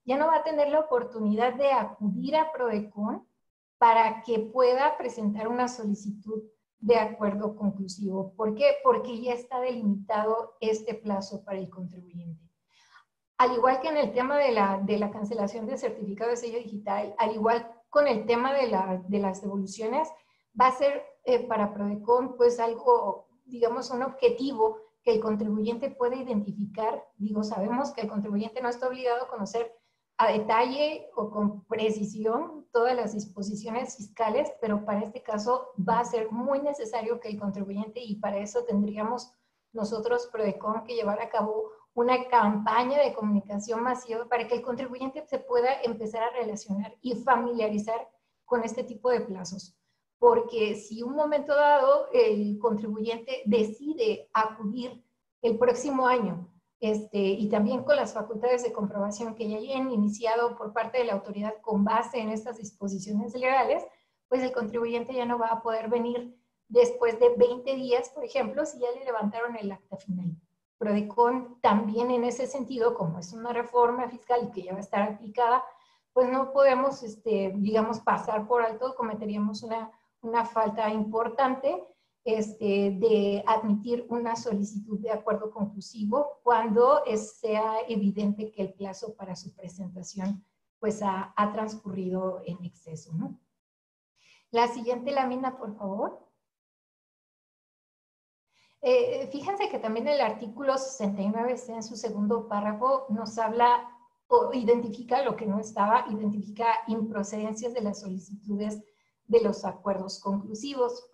ya no va a tener la oportunidad de acudir a PRODECON para que pueda presentar una solicitud de acuerdo conclusivo. ¿Por qué? Porque ya está delimitado este plazo para el contribuyente. Al igual que en el tema de la, de la cancelación de certificado de sello digital, al igual con el tema de, la, de las devoluciones, va a ser eh, para PRODECON pues algo, digamos, un objetivo que el contribuyente puede identificar. Digo, sabemos que el contribuyente no está obligado a conocer a detalle o con precisión todas las disposiciones fiscales, pero para este caso va a ser muy necesario que el contribuyente, y para eso tendríamos nosotros, PRODECON, que llevar a cabo una campaña de comunicación masiva para que el contribuyente se pueda empezar a relacionar y familiarizar con este tipo de plazos. Porque si un momento dado el contribuyente decide acudir el próximo año, este, y también con las facultades de comprobación que ya hayan iniciado por parte de la autoridad con base en estas disposiciones legales, pues el contribuyente ya no va a poder venir después de veinte días, por ejemplo, si ya le levantaron el acta final. PRODECON también en ese sentido, como es una reforma fiscal y que ya va a estar aplicada, pues no podemos, este, digamos, pasar por alto, cometeríamos una, una falta importante este, de admitir una solicitud de acuerdo conclusivo cuando es, sea evidente que el plazo para su presentación pues ha, ha transcurrido en exceso, ¿no? La siguiente lámina, por favor. Eh, fíjense que también el artículo sesenta y nueve C en su segundo párrafo nos habla o identifica lo que no estaba, identifica improcedencias de las solicitudes de los acuerdos conclusivos.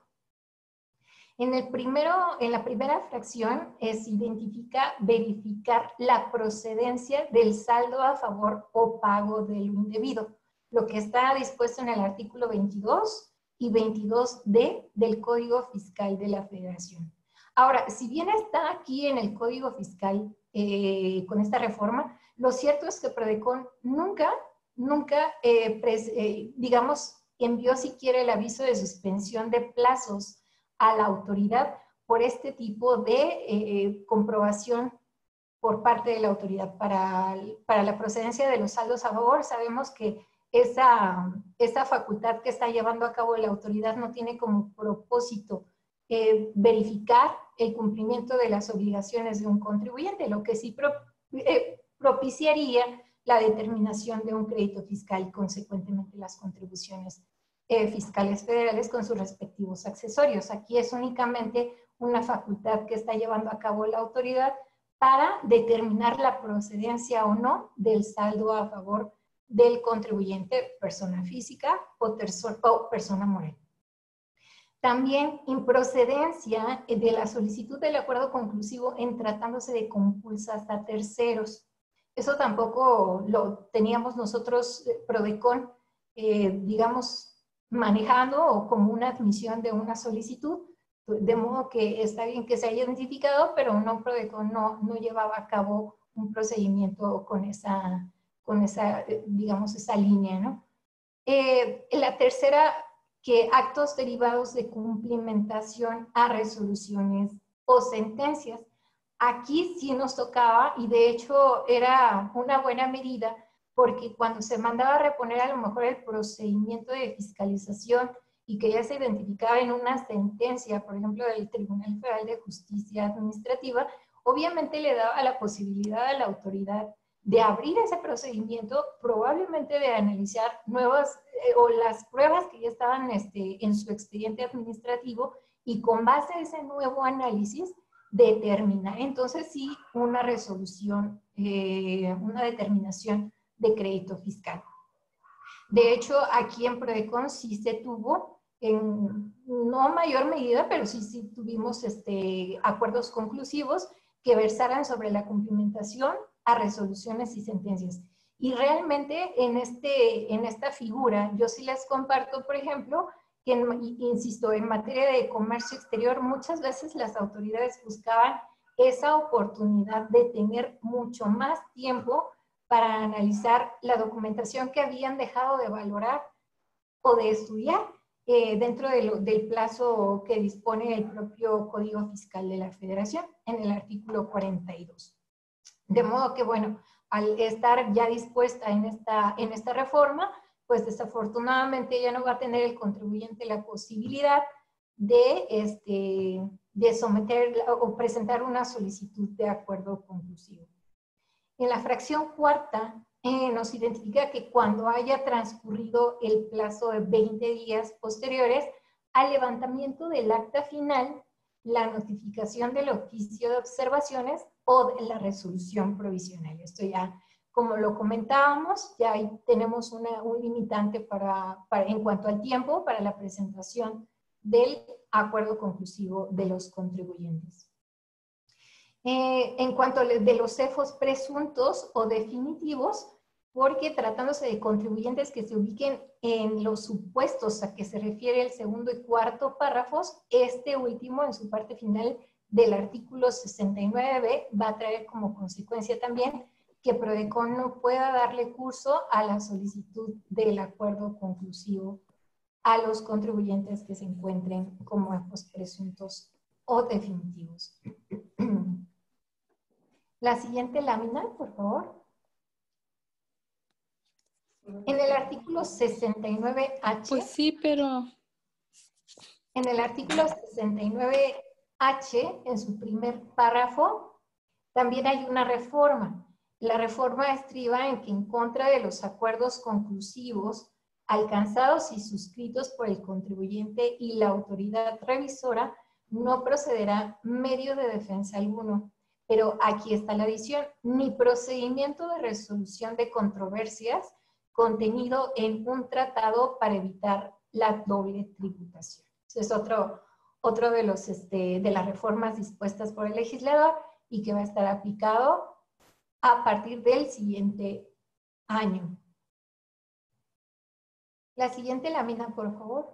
En, el primero, en la primera fracción es identifica verificar la procedencia del saldo a favor o pago de lo indebido, lo que está dispuesto en el artículo veintidós y veintidós D del Código Fiscal de la Federación. Ahora, si bien está aquí en el Código Fiscal eh, con esta reforma, lo cierto es que PRODECON nunca, nunca, eh, pres, eh, digamos, envió siquiera el aviso de suspensión de plazos a la autoridad por este tipo de eh, comprobación por parte de la autoridad para, para la procedencia de los saldos a favor. Sabemos que esa, esa facultad que está llevando a cabo la autoridad no tiene como propósito eh, verificar el cumplimiento de las obligaciones de un contribuyente, lo que sí pro, eh, propiciaría la determinación de un crédito fiscal y consecuentemente las contribuciones eh, fiscales federales con sus respectivos accesorios. Aquí es únicamente una facultad que está llevando a cabo la autoridad para determinar la procedencia o no del saldo a favor del contribuyente, persona física o, o persona moral. También improcedencia de la solicitud del acuerdo conclusivo en tratándose de compulsas a terceros. Eso tampoco lo teníamos nosotros, PRODECON, eh, digamos, manejando o como una admisión de una solicitud, de modo que está bien que se haya identificado, pero no, PRODECON no, no llevaba a cabo un procedimiento con esa, con esa digamos, esa línea, ¿no? Eh, la tercera, que actos derivados de cumplimentación a resoluciones o sentencias. Aquí sí nos tocaba, y de hecho era una buena medida, porque cuando se mandaba a reponer a lo mejor el procedimiento de fiscalización y que ya se identificaba en una sentencia, por ejemplo, del Tribunal Federal de Justicia Administrativa, obviamente le daba la posibilidad a la autoridad de abrir ese procedimiento, probablemente de analizar nuevas eh, o las pruebas que ya estaban este, en su expediente administrativo y con base a ese nuevo análisis determinar entonces sí una resolución, eh, una determinación de crédito fiscal. De hecho, aquí en PRODECON sí se tuvo, en no mayor medida, pero sí, sí tuvimos este, acuerdos conclusivos que versaran sobre la cumplimentación a resoluciones y sentencias. Y realmente en, este, en esta figura, yo sí les comparto, por ejemplo, que, en, insisto, en materia de comercio exterior, muchas veces las autoridades buscaban esa oportunidad de tener mucho más tiempo para analizar la documentación que habían dejado de valorar o de estudiar eh, dentro de lo, del plazo que dispone el propio Código Fiscal de la Federación en el artículo cuarenta y dos. De modo que, bueno, al estar ya dispuesta en esta, en esta reforma, pues desafortunadamente ya no va a tener el contribuyente la posibilidad de, este, de someter o presentar una solicitud de acuerdo conclusivo. En la fracción cuarta eh, nos identifica que cuando haya transcurrido el plazo de veinte días posteriores al levantamiento del acta final, la notificación del oficio de observaciones o de la resolución provisional. Esto ya, como lo comentábamos, ya ahí tenemos una, un limitante para, para, en cuanto al tiempo para la presentación del acuerdo conclusivo de los contribuyentes. Eh, en cuanto a de los cefos presuntos o definitivos, porque tratándose de contribuyentes que se ubiquen en los supuestos a que se refiere el segundo y cuarto párrafos, este último en su parte final del artículo sesenta y nueve be va a traer como consecuencia también que Prodecon no pueda darle curso a la solicitud del acuerdo conclusivo a los contribuyentes que se encuentren como cefos presuntos o definitivos. La siguiente lámina, por favor. En el artículo sesenta y nueve hache. Pues sí, pero... En el artículo sesenta y nueve hache, en su primer párrafo, también hay una reforma. La reforma estriba en que en contra de los acuerdos conclusivos alcanzados y suscritos por el contribuyente y la autoridad revisora, no procederá medio de defensa alguno. Pero aquí está la adición, ni procedimiento de resolución de controversias contenido en un tratado para evitar la doble tributación. Ese es otro, otro de, los, este, de las reformas dispuestas por el legislador y que va a estar aplicado a partir del siguiente año. La siguiente lámina, por favor.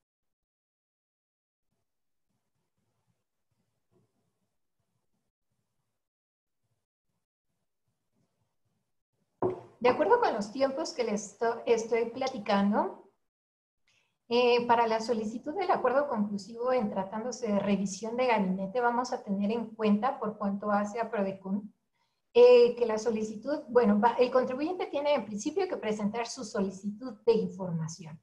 De acuerdo con los tiempos que les estoy platicando, eh, para la solicitud del acuerdo conclusivo en tratándose de revisión de gabinete, vamos a tener en cuenta, por cuanto hace a Prodecon, eh, que la solicitud, bueno, va, el contribuyente tiene en principio que presentar su solicitud de información.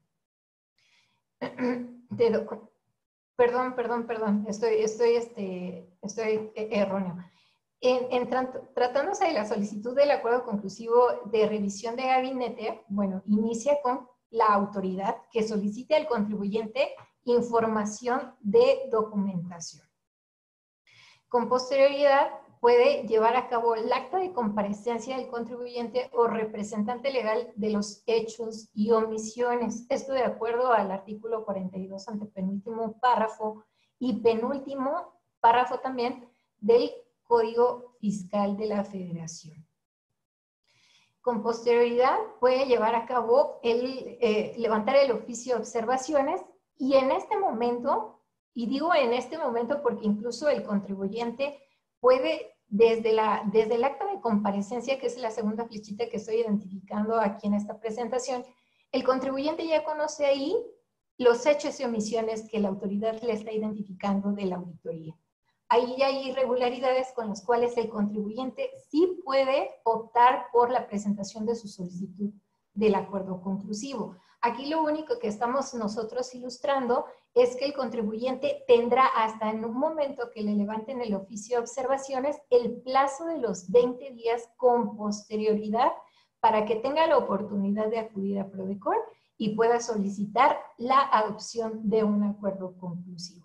De, perdón, perdón, perdón, estoy, estoy, este, estoy erróneo. En, en tratándose de la solicitud del acuerdo conclusivo de revisión de gabinete, bueno, inicia con la autoridad que solicite al contribuyente información de documentación. Con posterioridad puede llevar a cabo el acta de comparecencia del contribuyente o representante legal de los hechos y omisiones. Esto de acuerdo al artículo cuarenta y dos, antepenúltimo párrafo y penúltimo párrafo también del Código Fiscal de la Federación. Con posterioridad puede llevar a cabo el eh, levantar el oficio de observaciones y en este momento, y digo en este momento porque incluso el contribuyente puede desde, la, desde el acta de comparecencia, que es la segunda flechita que estoy identificando aquí en esta presentación, el contribuyente ya conoce ahí los hechos y omisiones que la autoridad le está identificando de la auditoría. Ahí hay irregularidades con las cuales el contribuyente sí puede optar por la presentación de su solicitud del acuerdo conclusivo. Aquí lo único que estamos nosotros ilustrando es que el contribuyente tendrá hasta en un momento que le levanten el oficio de observaciones el plazo de los veinte días con posterioridad para que tenga la oportunidad de acudir a Prodecon y pueda solicitar la adopción de un acuerdo conclusivo.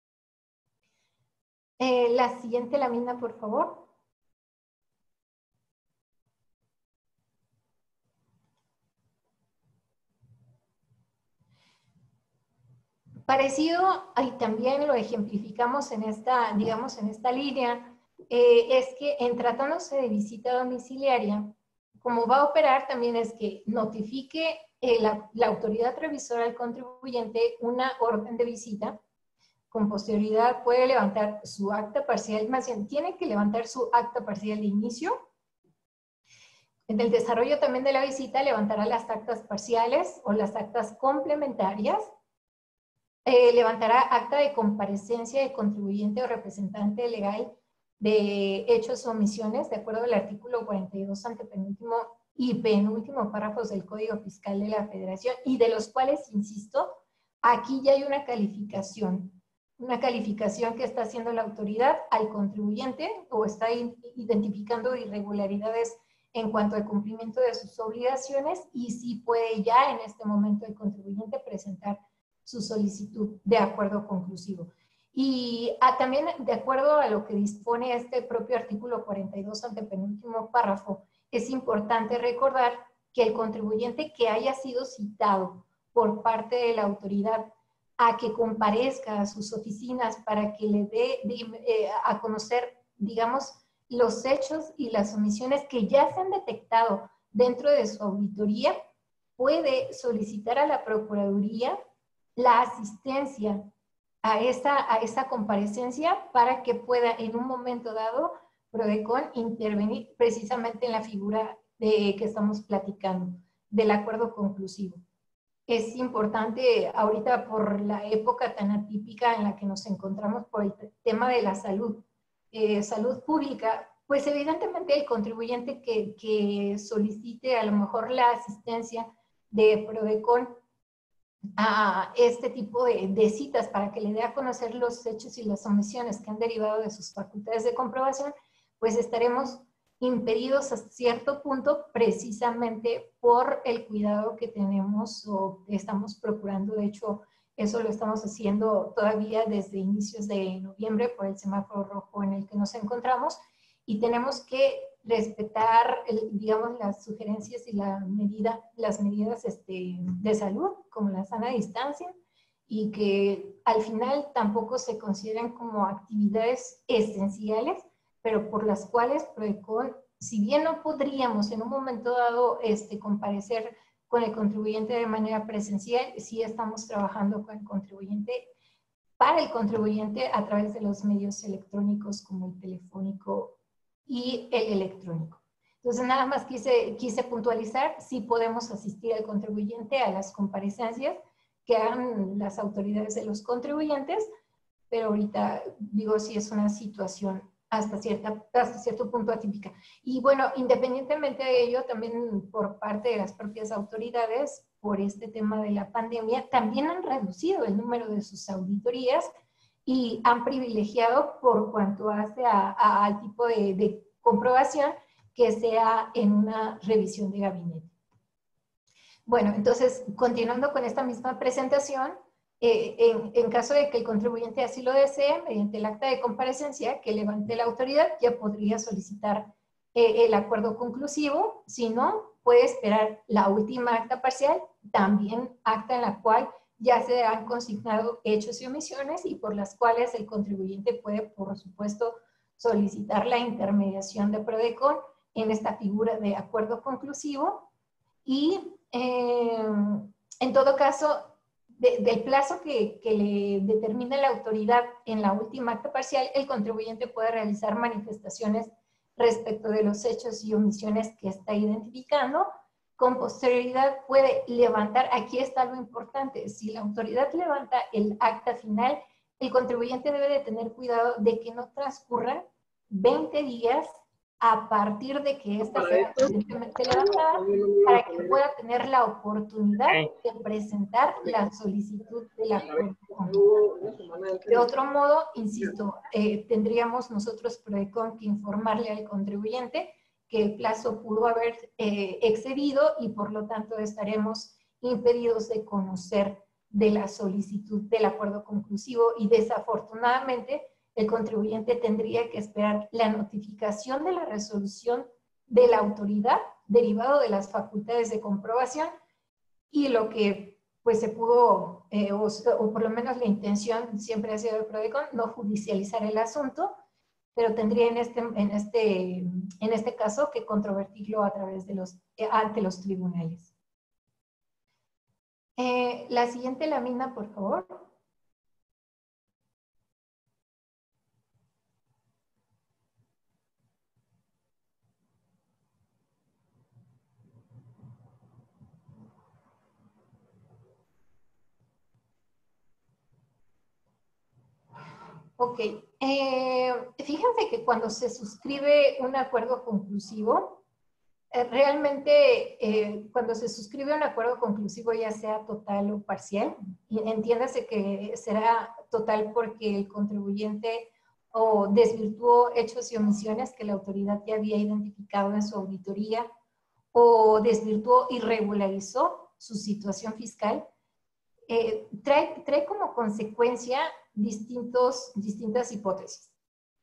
Eh, la siguiente lámina, por favor. Parecido, y también lo ejemplificamos en esta, digamos, en esta línea, eh, es que en tratándose de visita domiciliaria, como va a operar también es que notifique eh, la, la autoridad revisora al contribuyente una orden de visita. Con posterioridad puede levantar su acta parcial, más bien tiene que levantar su acta parcial de inicio. En el desarrollo también de la visita levantará las actas parciales o las actas complementarias. Eh, levantará acta de comparecencia de contribuyente o representante legal de hechos o omisiones, de acuerdo al artículo cuarenta y dos antepenúltimo y penúltimo párrafos del Código Fiscal de la Federación, y de los cuales, insisto, aquí ya hay una calificación, una calificación que está haciendo la autoridad al contribuyente o está identificando irregularidades en cuanto al cumplimiento de sus obligaciones, y sí puede ya en este momento el contribuyente presentar su solicitud de acuerdo conclusivo. Y ah, también de acuerdo a lo que dispone este propio artículo cuarenta y dos antepenúltimo párrafo, es importante recordar que el contribuyente que haya sido citado por parte de la autoridad a que comparezca a sus oficinas para que le dé de, eh, a conocer, digamos, los hechos y las omisiones que ya se han detectado dentro de su auditoría, puede solicitar a la Procuraduría la asistencia a esa, a esa comparecencia para que pueda en un momento dado Prodecon intervenir precisamente en la figura de que estamos platicando, del acuerdo conclusivo. Es importante ahorita por la época tan atípica en la que nos encontramos por el tema de la salud, eh, salud pública, pues evidentemente el contribuyente que, que solicite a lo mejor la asistencia de Prodecon a este tipo de, de citas para que le dé a conocer los hechos y las omisiones que han derivado de sus facultades de comprobación, pues estaremos impedidos a cierto punto precisamente por el cuidado que tenemos o estamos procurando. De hecho, eso lo estamos haciendo todavía desde inicios de noviembre por el semáforo rojo en el que nos encontramos, y tenemos que respetar, el, digamos, las sugerencias y la medida, las medidas este, de salud, como la sana distancia, y que al final tampoco se consideran como actividades esenciales, pero por las cuales Prodecon, si bien no podríamos en un momento dado este, comparecer con el contribuyente de manera presencial, sí estamos trabajando con el contribuyente, para el contribuyente a través de los medios electrónicos como el telefónico y el electrónico. Entonces, nada más quise, quise puntualizar si podemos asistir al contribuyente a las comparecencias que hagan las autoridades de los contribuyentes, pero ahorita digo si es una situación hasta, cierta, hasta cierto punto atípica. Y bueno, independientemente de ello, también por parte de las propias autoridades, por este tema de la pandemia, también han reducido el número de sus auditorías y han privilegiado por cuanto hace a, a, al tipo de, de comprobación que sea en una revisión de gabinete. Bueno, entonces, continuando con esta misma presentación, eh, en, en caso de que el contribuyente así lo desee, mediante el acta de comparecencia que levante la autoridad, ya podría solicitar eh, el acuerdo conclusivo. Si no, puede esperar la última acta parcial, también acta en la cual ya se han consignado hechos y omisiones y por las cuales el contribuyente puede, por supuesto, solicitar la intermediación de Prodecon en esta figura de acuerdo conclusivo. Y eh, en todo caso, de, del plazo que, que le determina la autoridad en la última acta parcial, el contribuyente puede realizar manifestaciones respecto de los hechos y omisiones que está identificando. Con posterioridad puede levantar, aquí está lo importante, si la autoridad levanta el acta final, el contribuyente debe de tener cuidado de que no transcurran veinte días a partir de que esta sea evidentemente levantada, para que pueda tener la oportunidad de presentar la solicitud de la acuerdo. De otro modo, insisto, eh, tendríamos nosotros Prodecon que informarle al contribuyente que el plazo pudo haber eh, excedido y por lo tanto estaremos impedidos de conocer de la solicitud del acuerdo conclusivo, y desafortunadamente el contribuyente tendría que esperar la notificación de la resolución de la autoridad derivado de las facultades de comprobación, y lo que pues se pudo, eh, o, o por lo menos la intención siempre ha sido de Prodecon, no judicializar el asunto, pero tendría en este, en este, en este caso que controvertirlo a través de los, eh, ante los tribunales. Eh, la siguiente lámina, por favor. Ok, eh, fíjense que cuando se suscribe un acuerdo conclusivo, eh, realmente eh, cuando se suscribe un acuerdo conclusivo, ya sea total o parcial, y entiéndase que será total porque el contribuyente o desvirtuó hechos y omisiones que la autoridad ya había identificado en su auditoría, o desvirtuó y regularizó su situación fiscal, eh, trae, trae como consecuencia distintos, distintas hipótesis.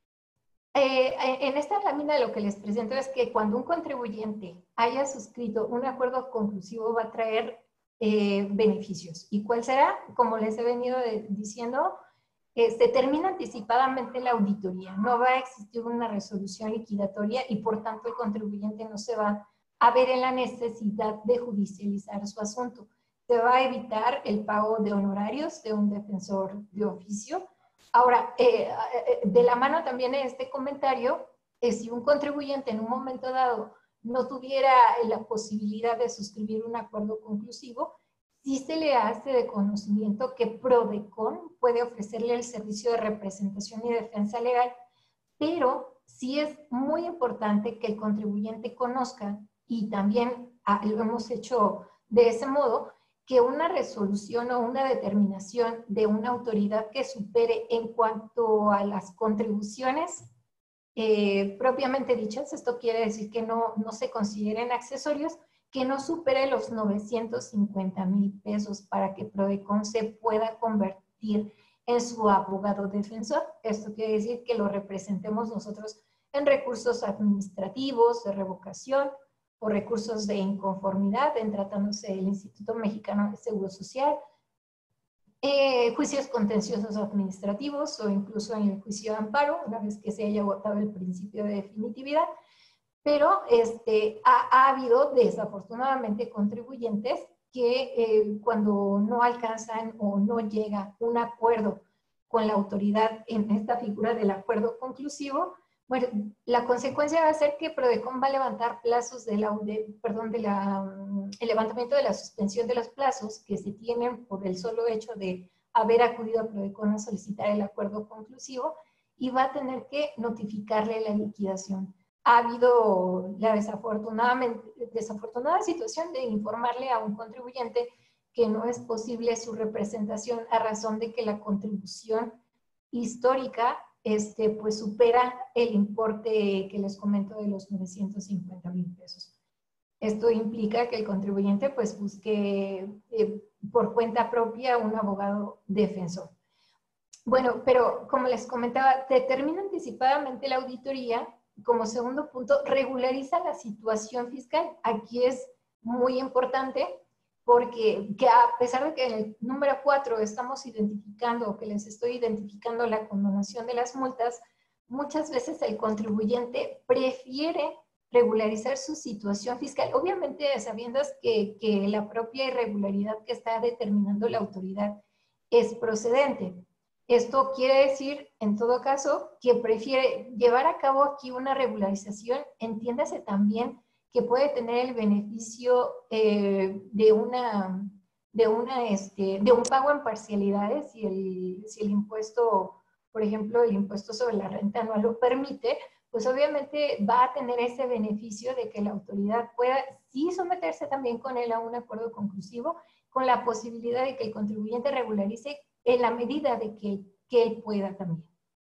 Eh, en esta lámina lo que les presento es que cuando un contribuyente haya suscrito un acuerdo conclusivo va a traer eh, beneficios. ¿Y cuál será? Como les he venido de, diciendo, eh, se termina anticipadamente la auditoría. No va a existir una resolución liquidatoria y por tanto el contribuyente no se va a ver en la necesidad de judicializar su asunto. Se va a evitar el pago de honorarios de un defensor de oficio. Ahora, eh, de la mano también en este comentario, eh, si un contribuyente en un momento dado no tuviera la posibilidad de suscribir un acuerdo conclusivo, sí se le hace de conocimiento que PRODECON puede ofrecerle el servicio de representación y defensa legal, pero sí es muy importante que el contribuyente conozca, y también ah, lo hemos hecho de ese modo, que una resolución o una determinación de una autoridad que supere en cuanto a las contribuciones eh, propiamente dichas, esto quiere decir que no, no se consideren accesorios, que no supere los novecientos cincuenta mil pesos para que PRODECON se pueda convertir en su abogado defensor. Esto quiere decir que lo representemos nosotros en recursos administrativos, de revocación, o recursos de inconformidad en tratándose del Instituto Mexicano de Seguro Social, eh, juicios contenciosos administrativos o incluso en el juicio de amparo, una vez que se haya agotado el principio de definitividad. Pero este, ha, ha habido desafortunadamente contribuyentes que eh, cuando no alcanzan o no llega un acuerdo con la autoridad en esta figura del acuerdo conclusivo, bueno, la consecuencia va a ser que PRODECON va a levantar plazos de la, de, perdón, de la, el levantamiento de la suspensión de los plazos que se tienen por el solo hecho de haber acudido a PRODECON a solicitar el acuerdo conclusivo, y va a tener que notificarle la liquidación. Ha habido la desafortunadamente, desafortunada situación de informarle a un contribuyente que no es posible su representación a razón de que la contribución histórica este, pues supera el importe que les comento de los novecientos cincuenta mil pesos. Esto implica que el contribuyente pues busque eh, por cuenta propia un abogado defensor. Bueno, pero como les comentaba, determina anticipadamente la auditoría. Como segundo punto, regulariza la situación fiscal. Aquí es muy importante porque que a pesar de que en el número cuatro estamos identificando, o que les estoy identificando la condonación de las multas, muchas veces el contribuyente prefiere regularizar su situación fiscal, obviamente sabiendo que, que la propia irregularidad que está determinando la autoridad es procedente. Esto quiere decir, en todo caso, que prefiere llevar a cabo aquí una regularización, entiéndase también que puede tener el beneficio eh, de, una, de, una, este, de un pago en parcialidades, si el, si el impuesto, por ejemplo, el impuesto sobre la renta anual lo permite, pues obviamente va a tener ese beneficio de que la autoridad pueda sí someterse también con él a un acuerdo conclusivo, con la posibilidad de que el contribuyente regularice en la medida de que, que él pueda también.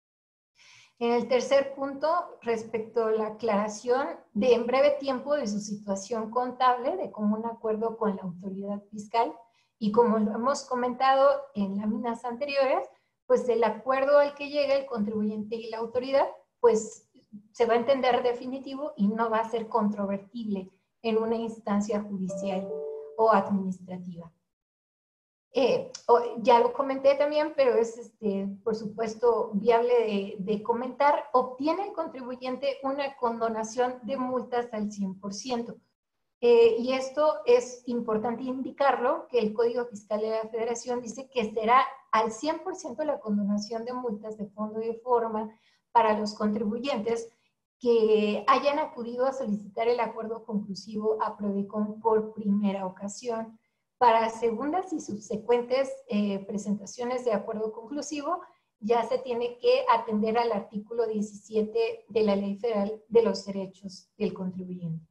En el tercer punto, respecto a la aclaración de en breve tiempo de su situación contable de común acuerdo con la autoridad fiscal, y como lo hemos comentado en láminas anteriores, pues el acuerdo al que llega el contribuyente y la autoridad, pues se va a entender definitivo y no va a ser controvertible en una instancia judicial o administrativa. Eh, ya lo comenté también, pero es, este, por supuesto, viable de, de comentar. Obtiene el contribuyente una condonación de multas al cien por ciento. Eh, y esto es importante indicarlo, que el Código Fiscal de la Federación dice que será al cien por ciento la condonación de multas de fondo y de forma para los contribuyentes que hayan acudido a solicitar el acuerdo conclusivo a PRODECON por primera ocasión. Para segundas y subsecuentes eh, presentaciones de acuerdo conclusivo, ya se tiene que atender al artículo diecisiete de la Ley Federal de los Derechos del Contribuyente.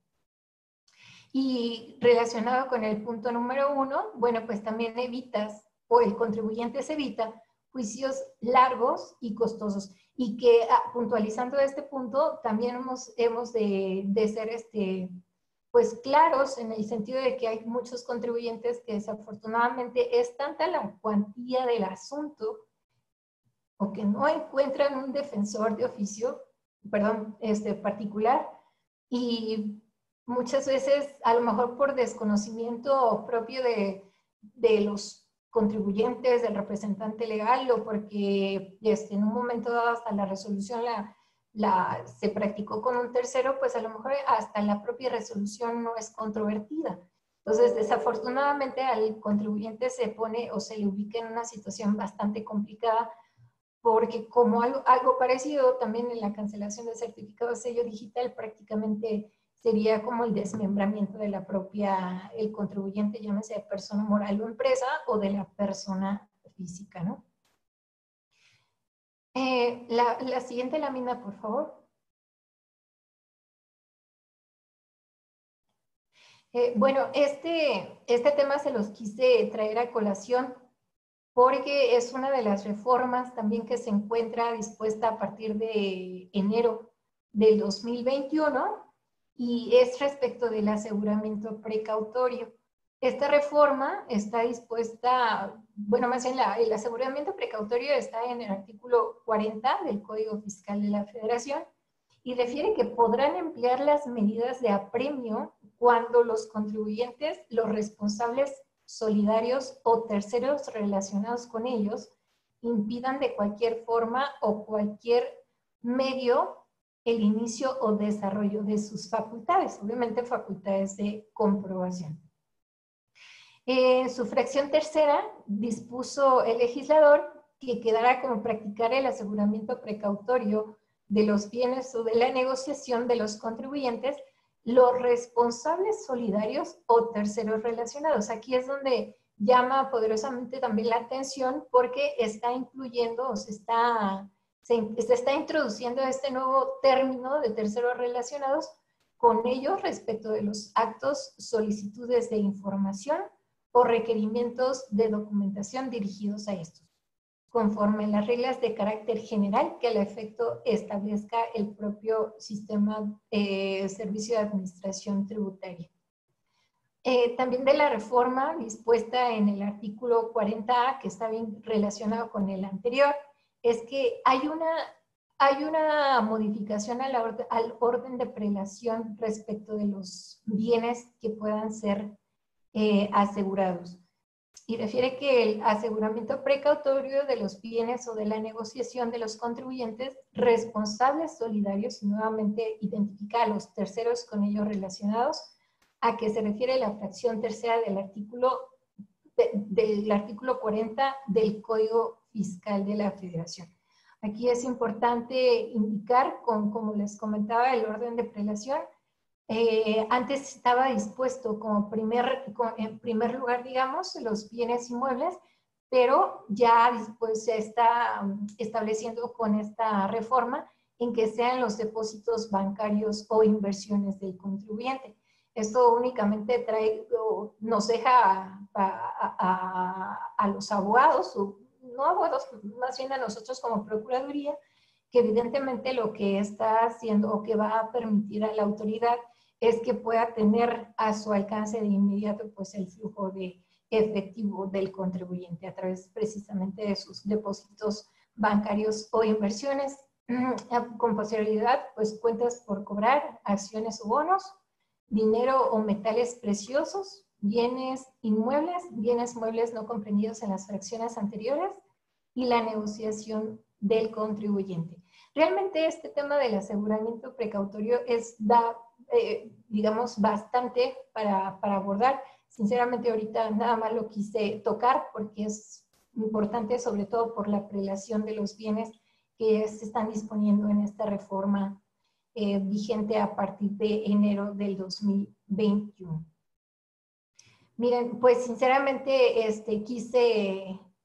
Y relacionado con el punto número uno, bueno, pues también evitas, o el contribuyente se evita, juicios largos y costosos. Y que, ah, puntualizando este punto, también hemos, hemos de, de ser este, pues claros en el sentido de que hay muchos contribuyentes que desafortunadamente es tanta la cuantía del asunto o que no encuentran un defensor de oficio, perdón, este particular, y muchas veces a lo mejor por desconocimiento propio de, de los contribuyentes, del representante legal, o porque este, en un momento dado hasta la resolución la, la, se practicó con un tercero, pues a lo mejor hasta la propia resolución no es controvertida. Entonces, desafortunadamente al contribuyente se pone o se le ubica en una situación bastante complicada, porque como algo, algo parecido también en la cancelación del certificado de sello digital, prácticamente sería como el desmembramiento de la propia, el contribuyente, llámese de persona moral o empresa, o de la persona física, ¿no? Eh, la, la siguiente lámina, por favor. Eh, bueno, este, este tema se los quise traer a colación porque es una de las reformas también que se encuentra dispuesta a partir de enero del dos mil veintiuno y es respecto del aseguramiento precautorio. Esta reforma está dispuesta, bueno, más bien la, el aseguramiento precautorio está en el artículo cuarenta del Código Fiscal de la Federación y refiere que podrán emplear las medidas de apremio cuando los contribuyentes, los responsables solidarios o terceros relacionados con ellos impidan de cualquier forma o cualquier medio el inicio o desarrollo de sus facultades, obviamente facultades de comprobación. En su fracción tercera dispuso el legislador que quedara como practicar el aseguramiento precautorio de los bienes o de la negociación de los contribuyentes, los responsables solidarios o terceros relacionados. Aquí es donde llama poderosamente también la atención porque está incluyendo o se está, se, se está introduciendo este nuevo término de terceros relacionados con ellos respecto de los actos, solicitudes de información o requerimientos de documentación dirigidos a estos, conforme las reglas de carácter general que al efecto establezca el propio sistema eh, Servicio de Administración Tributaria. Eh, también de la reforma dispuesta en el artículo cuarenta A, que está bien relacionado con el anterior, es que hay una, hay una modificación a la orden, al orden de prelación respecto de los bienes que puedan ser eh, asegurados. Y refiere que el aseguramiento precautorio de los bienes o de la negociación de los contribuyentes responsables solidarios, y nuevamente identifica a los terceros con ellos relacionados, a que se refiere la fracción tercera del artículo, de, del artículo cuarenta del Código Fiscal de la Federación. Aquí es importante indicar, con, como les comentaba, el orden de prelación. Eh, antes estaba dispuesto como primer, como en primer lugar, digamos, los bienes inmuebles, pero ya después se está estableciendo con esta reforma en que sean los depósitos bancarios o inversiones del contribuyente. Esto únicamente trae, nos deja a, a, a, a los abogados, o no abogados, más bien a nosotros como Procuraduría, que evidentemente lo que está haciendo o que va a permitir a la autoridad es que pueda tener a su alcance de inmediato pues el flujo de efectivo del contribuyente a través precisamente de sus depósitos bancarios o inversiones, con posibilidad pues cuentas por cobrar, acciones o bonos, dinero o metales preciosos, bienes inmuebles, bienes muebles no comprendidos en las fracciones anteriores y la negociación del contribuyente. Realmente este tema del aseguramiento precautorio es, da, eh, digamos, bastante para, para abordar. Sinceramente ahorita nada más lo quise tocar porque es importante, sobre todo por la prelación de los bienes que se están disponiendo en esta reforma eh, vigente a partir de enero del dos mil veintiuno. Miren, pues sinceramente este, quise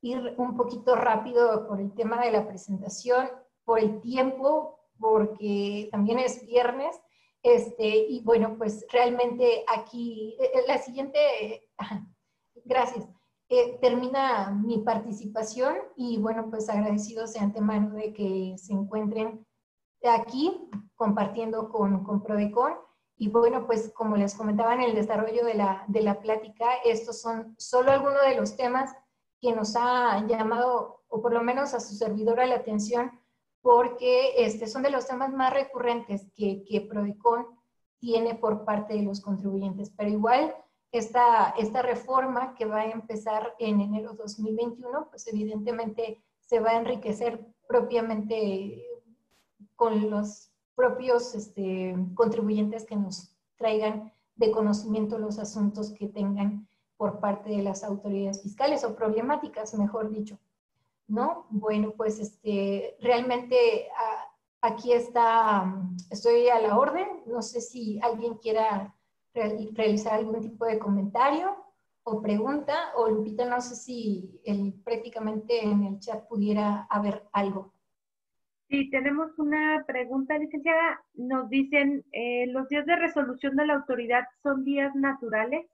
ir un poquito rápido por el tema de la presentación, por el tiempo, porque también es viernes. Este, y bueno, pues realmente aquí, la siguiente, gracias, eh, termina mi participación y bueno, pues agradecidos de antemano de que se encuentren aquí compartiendo con, con Prodecon. Y bueno, pues como les comentaba en el desarrollo de la, de la plática, estos son solo algunos de los temas que nos ha llamado, o por lo menos a su servidora, la atención, porque este, son de los temas más recurrentes que, que Prodecon tiene por parte de los contribuyentes. Pero igual, esta, esta reforma que va a empezar en enero de dos mil veintiuno, pues evidentemente se va a enriquecer propiamente con los propios este, contribuyentes que nos traigan de conocimiento los asuntos que tengan por parte de las autoridades fiscales o problemáticas, mejor dicho. ¿No? Bueno, pues este, realmente a, aquí está, estoy a la orden. No sé si alguien quiera real, realizar algún tipo de comentario o pregunta, o Lupita, no sé si el, prácticamente en el chat pudiera haber algo. Sí, tenemos una pregunta, licenciada. Nos dicen, eh, ¿los días de resolución de la autoridad son días naturales?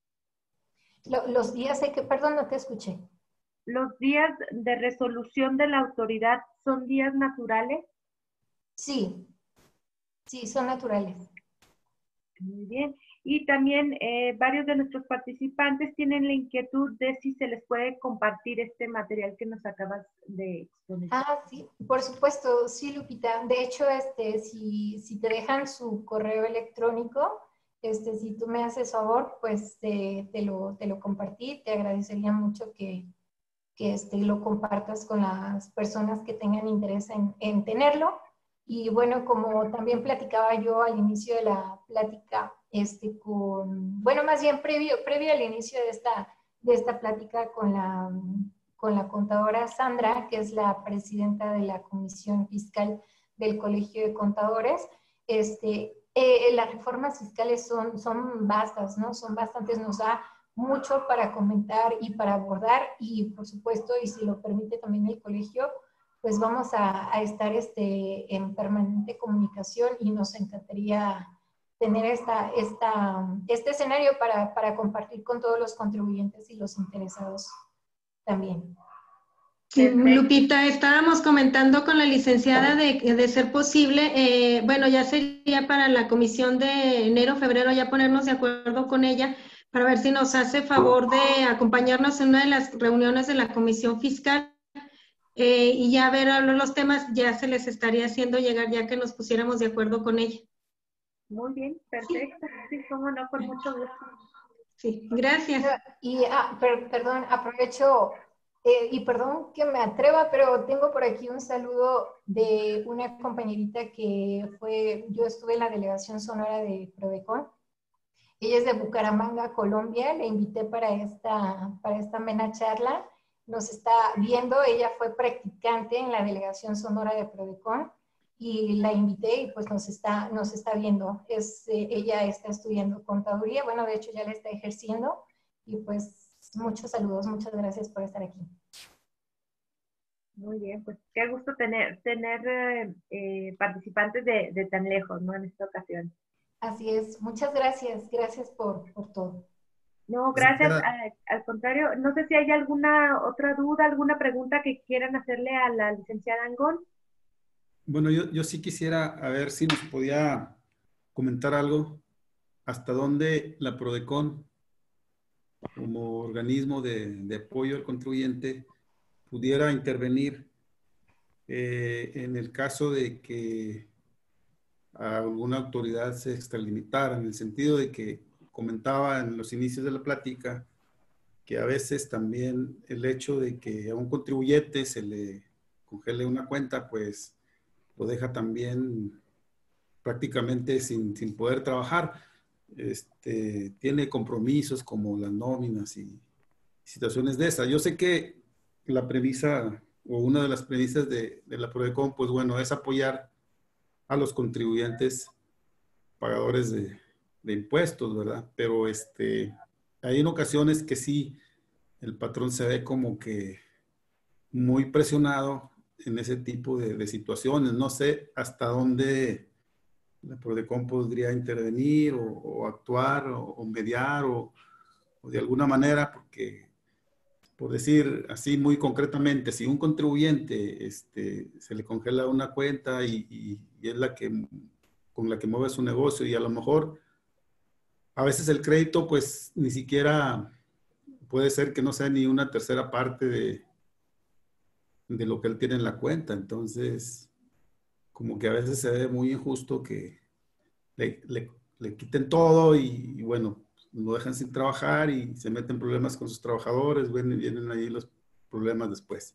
Lo, los días de que, perdón, no te escuché. ¿Los días de resolución de la autoridad son días naturales? Sí, sí, son naturales. Muy bien. Y también eh, varios de nuestros participantes tienen la inquietud de si se les puede compartir este material que nos acabas de exponer. Ah, sí, por supuesto, sí, Lupita. De hecho, este, si, si te dejan su correo electrónico, este, si tú me haces favor, pues te, te, lo, te lo compartí. Te agradecería mucho que, que este, lo compartas con las personas que tengan interés en, en tenerlo. Y bueno, como también platicaba yo al inicio de la plática, este, con, bueno, más bien previo, previo al inicio de esta, de esta plática con la, con la contadora Sandra, que es la presidenta de la Comisión Fiscal del Colegio de Contadores, este, eh, las reformas fiscales son, son vastas, ¿no? Son bastantes, nos da mucho para comentar y para abordar, y por supuesto, y si lo permite también el colegio, pues vamos a, a estar este, en permanente comunicación, y nos encantaría tener esta, esta, este escenario para, para compartir con todos los contribuyentes y los interesados también. Sí, Lupita, estábamos comentando con la licenciada de, de ser posible, eh, bueno, ya sería para la comisión de enero, febrero, ya ponernos de acuerdo con ella para ver si nos hace favor de acompañarnos en una de las reuniones de la comisión fiscal, eh, y ya ver los temas, ya se les estaría haciendo llegar ya que nos pusiéramos de acuerdo con ella. Muy bien, perfecto. Sí, cómo no, con mucho gusto. Sí, gracias. Y, ah, per, perdón, aprovecho, eh, y perdón que me atreva, pero tengo por aquí un saludo de una compañerita que fue, yo estuve en la delegación sonora de Prodecon. Ella es de Bucaramanga, Colombia. Le invité para esta, para esta amena charla. Nos está viendo, ella fue practicante en la delegación sonora de Prodecon, y la invité y pues nos está, nos está viendo. Es, eh, ella está estudiando contaduría, bueno, de hecho ya la está ejerciendo, y pues muchos saludos, muchas gracias por estar aquí. Muy bien, pues qué gusto tener, tener eh, eh, participantes de, de tan lejos, ¿no? En esta ocasión. Así es, muchas gracias, gracias por, por todo. No, gracias, al, al contrario. No sé si hay alguna otra duda, alguna pregunta que quieran hacerle a la licenciada Angón. Bueno, yo, yo sí quisiera a ver si nos podía comentar algo, hasta dónde la Prodecon, como organismo de, de apoyo al contribuyente, pudiera intervenir eh, en el caso de que alguna autoridad se extralimitara, en el sentido de que comentaba en los inicios de la plática que a veces también el hecho de que a un contribuyente se le congele una cuenta, pues lo deja también prácticamente sin, sin poder trabajar. Este, tiene compromisos como las nóminas y situaciones de esas. Yo sé que la premisa o una de las premisas de, de la Prodecon, pues bueno, es apoyar a los contribuyentes pagadores de, de impuestos, ¿verdad? Pero este, hay en ocasiones que sí, el patrón se ve como que muy presionado en ese tipo de, de situaciones. No sé hasta dónde la Prodecon podría intervenir o, o actuar o, o mediar o, o de alguna manera, porque por decir así muy concretamente, si un contribuyente este, se le congela una cuenta y, y, y es la que, con la que mueve su negocio y a lo mejor a veces el crédito pues ni siquiera puede ser que no sea ni una tercera parte de, de lo que él tiene en la cuenta. Entonces, como que a veces se ve muy injusto que le, le, le quiten todo y, y bueno, lo dejan sin trabajar y se meten problemas con sus trabajadores, vienen, vienen ahí los problemas después.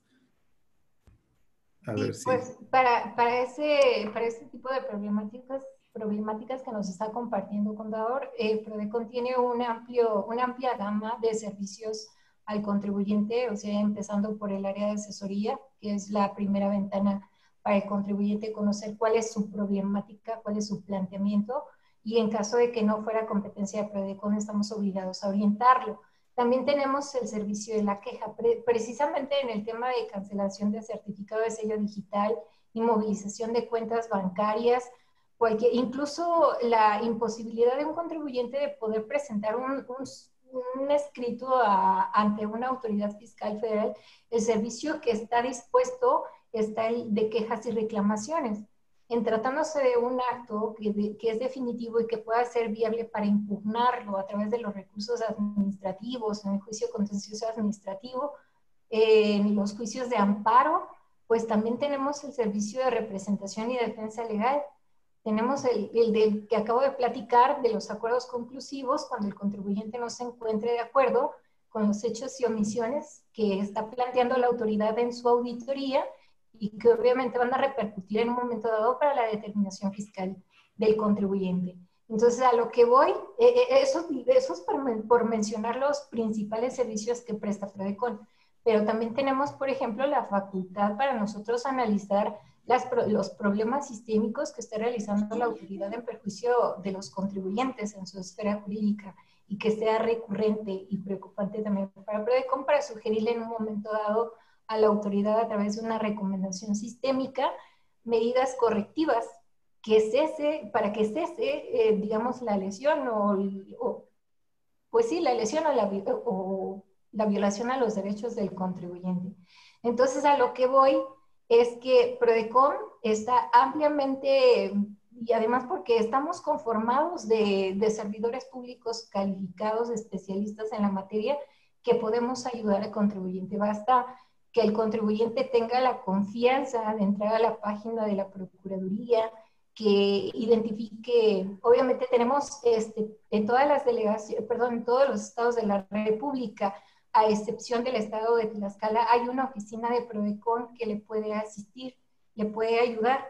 A Sí, ver si... pues para, para, ese, para ese tipo de problemáticas, problemáticas que nos está compartiendo Contador, eh, Prodecon tiene un amplio, una amplia gama de servicios al contribuyente, o sea, empezando por el área de asesoría, que es la primera ventana para el contribuyente conocer cuál es su problemática, cuál es su planteamiento, y en caso de que no fuera competencia de Prodecon, estamos obligados a orientarlo. También tenemos el servicio de la queja, pre precisamente en el tema de cancelación de certificado de sello digital, inmovilización de cuentas bancarias, cualquier, incluso la imposibilidad de un contribuyente de poder presentar un, un, un escrito a, ante una autoridad fiscal federal. El servicio que está dispuesto está el de quejas y reclamaciones. En tratándose de un acto que, de, que es definitivo y que pueda ser viable para impugnarlo a través de los recursos administrativos, en el juicio contencioso administrativo, eh, en los juicios de amparo, pues también tenemos el servicio de representación y defensa legal. Tenemos el, el del que acabo de platicar de los acuerdos conclusivos, cuando el contribuyente no se encuentre de acuerdo con los hechos y omisiones que está planteando la autoridad en su auditoría, y que obviamente van a repercutir en un momento dado para la determinación fiscal del contribuyente. Entonces, a lo que voy, eh, eso, eso es por, por mencionar los principales servicios que presta Prodecon, pero también tenemos, por ejemplo, la facultad para nosotros analizar las, los problemas sistémicos que está realizando la autoridad en perjuicio de los contribuyentes en su esfera jurídica y que sea recurrente y preocupante también para Prodecon, para sugerirle en un momento dado a la autoridad a través de una recomendación sistémica, medidas correctivas que cese, para que cese, eh, digamos, la lesión o, o, pues sí, la lesión o la, o la violación a los derechos del contribuyente. Entonces, a lo que voy es que Prodecon está ampliamente, y además porque estamos conformados de, de servidores públicos calificados, especialistas en la materia, que podemos ayudar al contribuyente. Basta que el contribuyente tenga la confianza de entrar a la página de la Procuraduría, que identifique, obviamente tenemos este, en todas las delegaciones, perdón, en todos los estados de la República, a excepción del estado de Tlaxcala, hay una oficina de Prodecon que le puede asistir, le puede ayudar.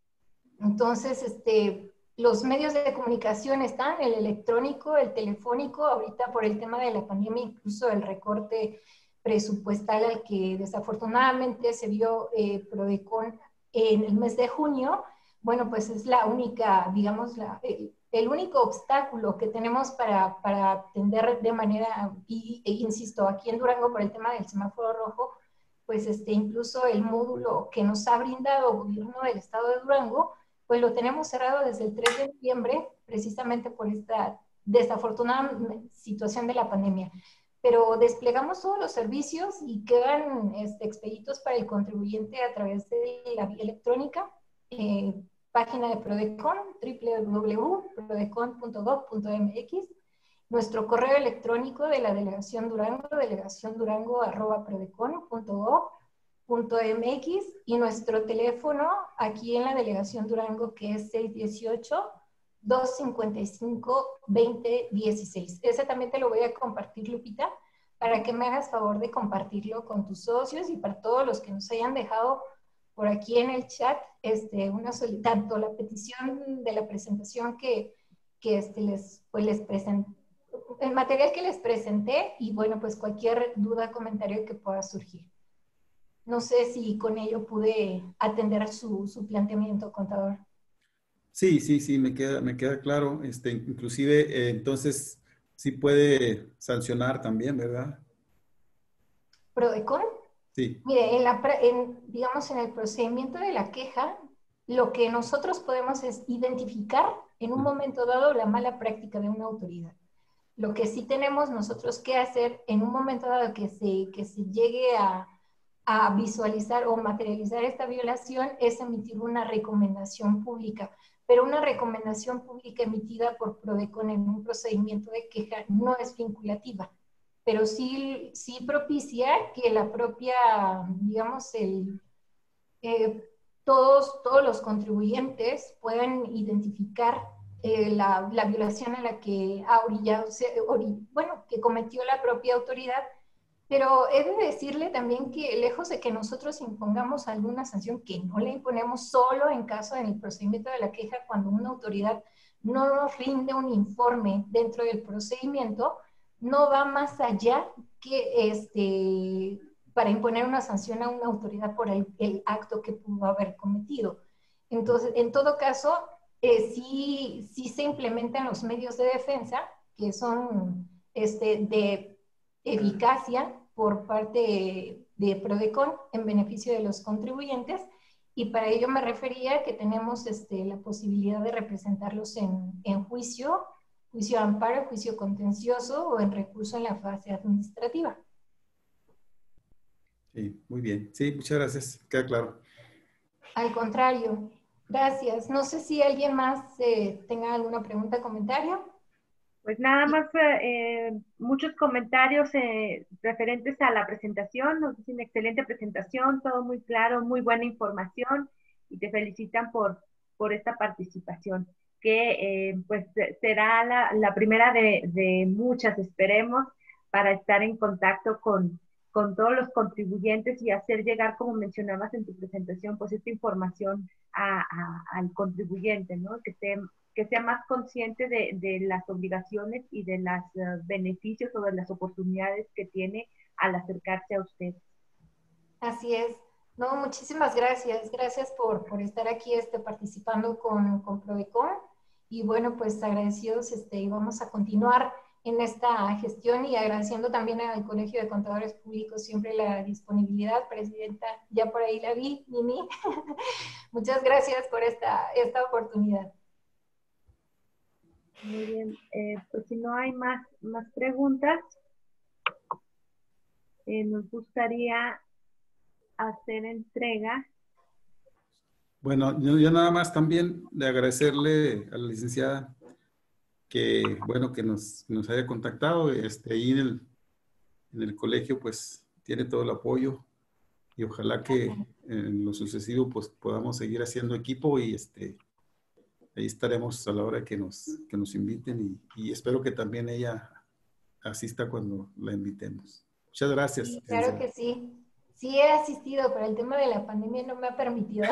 Entonces, este, los medios de comunicación están, el electrónico, el telefónico, ahorita por el tema de la pandemia, incluso el recorte presupuestal al que desafortunadamente se vio eh, Prodecon en el mes de junio, bueno, pues es la única, digamos, la, el, el único obstáculo que tenemos para, para atender de manera, y, e insisto, aquí en Durango por el tema del semáforo rojo, pues este, incluso el módulo que nos ha brindado el gobierno del estado de Durango, pues lo tenemos cerrado desde el tres de noviembre, precisamente por esta desafortunada situación de la pandemia. Pero desplegamos todos los servicios y quedan este, expeditos para el contribuyente a través de la vía electrónica, eh, página de Prodecon, doble u doble u doble u punto prodecon punto gob punto m x, nuestro correo electrónico de la Delegación Durango, delegación durango arroba prodecon punto gob punto m x, y nuestro teléfono aquí en la Delegación Durango, que es seis uno ocho, dos cinco cinco, dos cero uno seis. Ese también te lo voy a compartir, Lupita, para que me hagas favor de compartirlo con tus socios y para todos los que nos hayan dejado por aquí en el chat, este, una tanto la petición de la presentación que, que este, les, pues les presenté, el material que les presenté, y bueno, pues cualquier duda, comentario que pueda surgir. No sé si con ello pude atender su, su planteamiento, contador. Sí, sí, sí, me queda, me queda claro. Este, inclusive, eh, entonces, sí puede sancionar también, ¿verdad? ¿Prodecon? Sí. Mire, en la, pra- en, digamos, en el procedimiento de la queja, lo que nosotros podemos es identificar en un momento dado la mala práctica de una autoridad. Lo que sí tenemos nosotros que hacer en un momento dado que se, que se llegue a, a visualizar o materializar esta violación es emitir una recomendación pública. Pero una recomendación pública emitida por PRODECON en un procedimiento de queja no es vinculativa, pero sí, sí propicia que la propia, digamos, el, eh, todos, todos los contribuyentes puedan identificar eh, la, la violación a la que ha orillado, ori, bueno, que cometió la propia autoridad, pero he de decirle también que lejos de que nosotros impongamos alguna sanción, que no la imponemos solo en caso del procedimiento de la queja, cuando una autoridad no nos rinde un informe dentro del procedimiento, no va más allá que este, para imponer una sanción a una autoridad por el, el acto que pudo haber cometido. Entonces, en todo caso, eh, sí, sí se implementan los medios de defensa, que son este, de eficacia por parte de PRODECON en beneficio de los contribuyentes, y para ello me refería que tenemos este, la posibilidad de representarlos en, en juicio, juicio de amparo, juicio contencioso o en recurso en la fase administrativa. Sí, muy bien. Sí, muchas gracias. Queda claro. Al contrario, gracias. No sé si alguien más eh, tenga alguna pregunta o comentario. Pues nada más, eh, eh, muchos comentarios eh, referentes a la presentación. Nos dicen excelente presentación, todo muy claro, muy buena información y te felicitan por, por esta participación, que eh, pues será la, la primera de, de muchas, esperemos, para estar en contacto con, con todos los contribuyentes y hacer llegar, como mencionabas en tu presentación, pues esta información a, a, al contribuyente, ¿no? Que esté que sea más consciente de, de las obligaciones y de los uh, beneficios o de las oportunidades que tiene al acercarse a usted. Así es. No, muchísimas gracias. Gracias por, por estar aquí este, participando con, con PRODECON. Y bueno, pues agradecidos este, y vamos a continuar en esta gestión y agradeciendo también al Colegio de Contadores Públicos siempre la disponibilidad. Presidenta, ya por ahí la vi, Mimi. Muchas gracias por esta, esta oportunidad. Muy bien, eh, pues si no hay más, más preguntas, eh, nos gustaría hacer entrega. Bueno, yo, yo nada más también de agradecerle a la licenciada que, bueno, que nos, nos haya contactado. Este, ahí en el, en el colegio, pues, tiene todo el apoyo y ojalá que en lo sucesivo, pues, podamos seguir haciendo equipo y, este, ahí estaremos a la hora que nos, que nos inviten y, y espero que también ella asista cuando la invitemos. Muchas gracias. Sí, claro que sí. Sí he asistido, pero el tema de la pandemia no me ha permitido.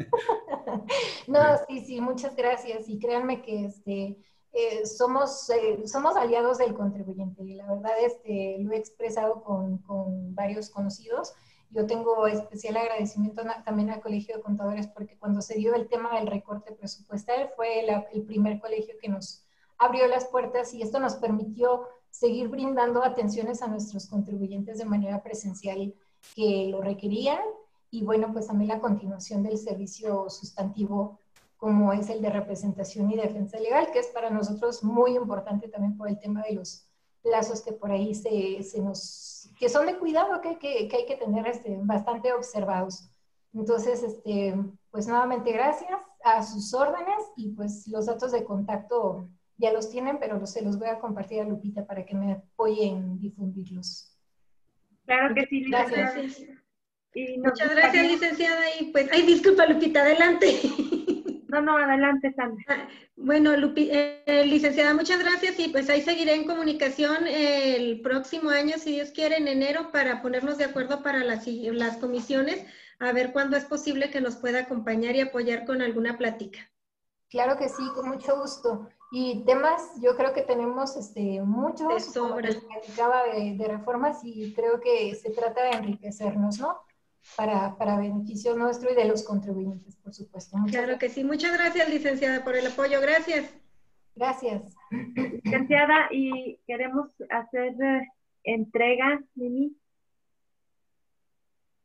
No, sí, sí, muchas gracias. Y créanme que este, eh, somos, eh, somos aliados del contribuyente. Y la verdad este, lo he expresado con, con varios conocidos. Yo tengo especial agradecimiento también al Colegio de Contadores porque cuando se dio el tema del recorte presupuestal fue la, el primer colegio que nos abrió las puertas y esto nos permitió seguir brindando atenciones a nuestros contribuyentes de manera presencial que lo requerían y bueno, pues también la continuación del servicio sustantivo como es el de representación y defensa legal, que es para nosotros muy importante también por el tema de los plazos que por ahí se, se nos, que son de cuidado, que, que, que hay que tener este, bastante observados. Entonces, este, pues nuevamente gracias a sus órdenes y pues los datos de contacto ya los tienen, pero los, se los voy a compartir a Lupita para que me apoye en difundirlos. Claro que sí, gracias. gracias. Y Muchas gustaría... gracias, licenciada. Y pues, ay, disculpa, Lupita, adelante. No, no, adelante, Sandra. Bueno, Lupi, eh, licenciada, muchas gracias y pues ahí seguiré en comunicación el próximo año, si Dios quiere, en enero, para ponernos de acuerdo para las, las comisiones, a ver cuándo es posible que nos pueda acompañar y apoyar con alguna plática. Claro que sí, con mucho gusto. Y temas, yo creo que tenemos este, muchos, de sobra. Como les platicaba, de, de reformas y creo que se trata de enriquecernos, ¿no? Para, para beneficio nuestro y de los contribuyentes, por supuesto. Muchas claro gracias. Que sí. Muchas gracias, licenciada, por el apoyo. Gracias. Gracias. Licenciada, y queremos hacer eh, entrega, Mimi.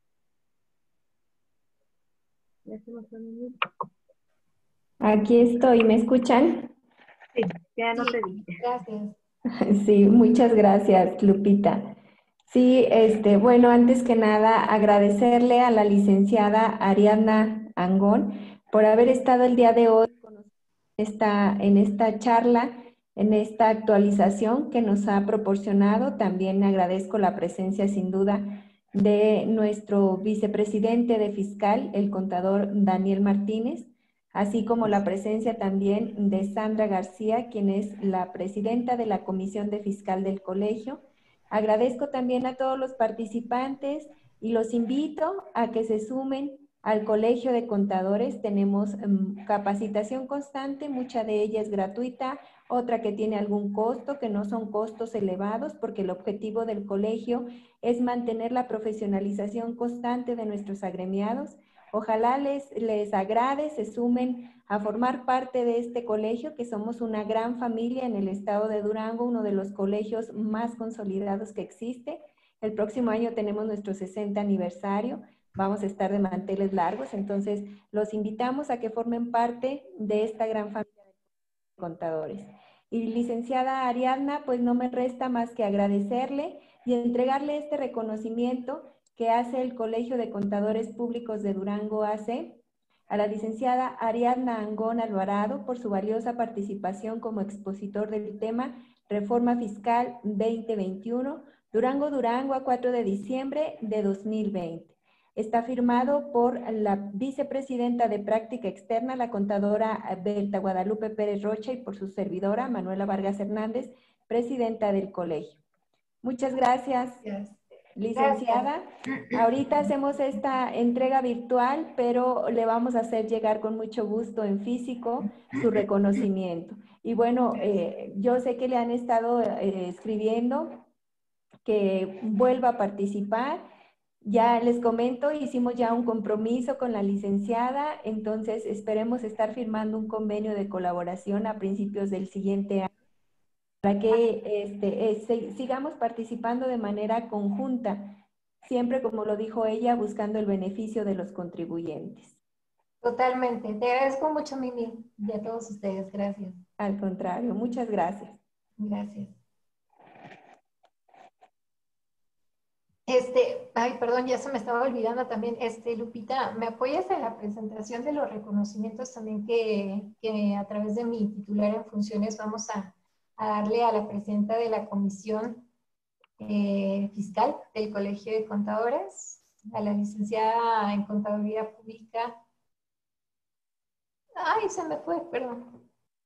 Ya se nos fue un minuto. Aquí estoy, ¿me escuchan? Sí, ya no Sí, te dije. gracias. Sí, muchas gracias, Lupita. Sí, este, bueno, antes que nada, agradecerle a la licenciada Ariadna Angón por haber estado el día de hoy con nosotros esta, en esta charla, en esta actualización que nos ha proporcionado. También agradezco la presencia, sin duda, de nuestro vicepresidente de fiscal, el contador Daniel Martínez, así como la presencia también de Sandra García, quien es la presidenta de la Comisión de Fiscal del Colegio. Agradezco también a todos los participantes y los invito a que se sumen al Colegio de Contadores. Tenemos um, capacitación constante, mucha de ella es gratuita, otra que tiene algún costo, que no son costos elevados, porque el objetivo del colegio es mantener la profesionalización constante de nuestros agremiados. Ojalá les, les agrade, se sumen a formar parte de este colegio, que somos una gran familia en el estado de Durango, uno de los colegios más consolidados que existe. El próximo año tenemos nuestro sesenta aniversario, vamos a estar de manteles largos, entonces los invitamos a que formen parte de esta gran familia de contadores. Y licenciada Ariadna, pues no me resta más que agradecerle y entregarle este reconocimiento que hace el Colegio de Contadores Públicos de Durango A C, a la licenciada Ariadna Angón Alvarado por su valiosa participación como expositor del tema Reforma Fiscal veinte veintiuno, Durango, Durango, a cuatro de diciembre de dos mil veinte. Está firmado por la vicepresidenta de Práctica Externa, la contadora Berta Guadalupe Pérez Rocha, y por su servidora, Manuela Vargas Hernández, presidenta del colegio. Muchas gracias, licenciada. Ahorita hacemos esta entrega virtual, pero le vamos a hacer llegar con mucho gusto en físico su reconocimiento. Y bueno, eh, yo sé que le han estado eh, escribiendo que vuelva a participar. Ya les comento, hicimos ya un compromiso con la licenciada, entonces esperemos estar firmando un convenio de colaboración a principios del siguiente año para que este, eh, sigamos participando de manera conjunta, siempre, como lo dijo ella, buscando el beneficio de los contribuyentes. Totalmente. Te agradezco mucho, Mimi, y a todos ustedes. Gracias. Al contrario, muchas gracias. Gracias. Este, ay, perdón, ya se me estaba olvidando también, este, Lupita, ¿me apoyas en la presentación de los reconocimientos también que, que a través de mi titular en funciones vamos a, a darle a la presidenta de la Comisión eh, Fiscal del Colegio de Contadores, a la licenciada en Contaduría Pública? Ay, se me fue, perdón.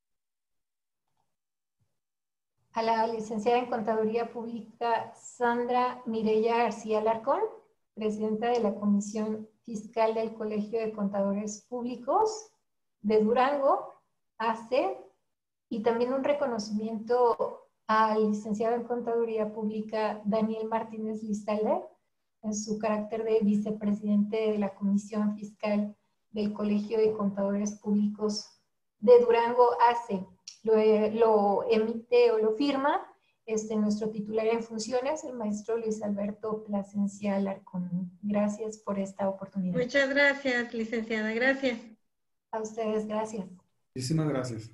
A la licenciada en Contaduría Pública Sandra Mireya García Alarcón, presidenta de la Comisión Fiscal del Colegio de Contadores Públicos de Durango, A C, y también un reconocimiento al licenciado en Contaduría Pública Daniel Martínez Lizalde, en su carácter de vicepresidente de la Comisión Fiscal del Colegio de Contadores Públicos de Durango, A C. Lo, lo emite o lo firma este, nuestro titular en funciones, el maestro Luis Alberto Plasencia Alarcón. Gracias por esta oportunidad. Muchas gracias, licenciada. Gracias. A ustedes, gracias. Muchísimas gracias.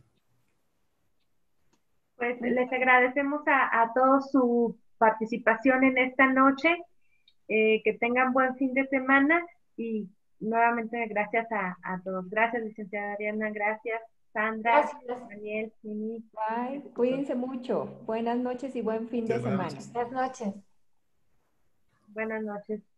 Pues les agradecemos a, a todos su participación en esta noche. Eh, que tengan buen fin de semana y nuevamente gracias a, a todos. Gracias, licenciada Ariana. Gracias. Sandra, Gracias. Daniel, Mimi. Bye. Cuídense mucho. Buenas noches y buen fin de semana. Buenas noches. Buenas noches.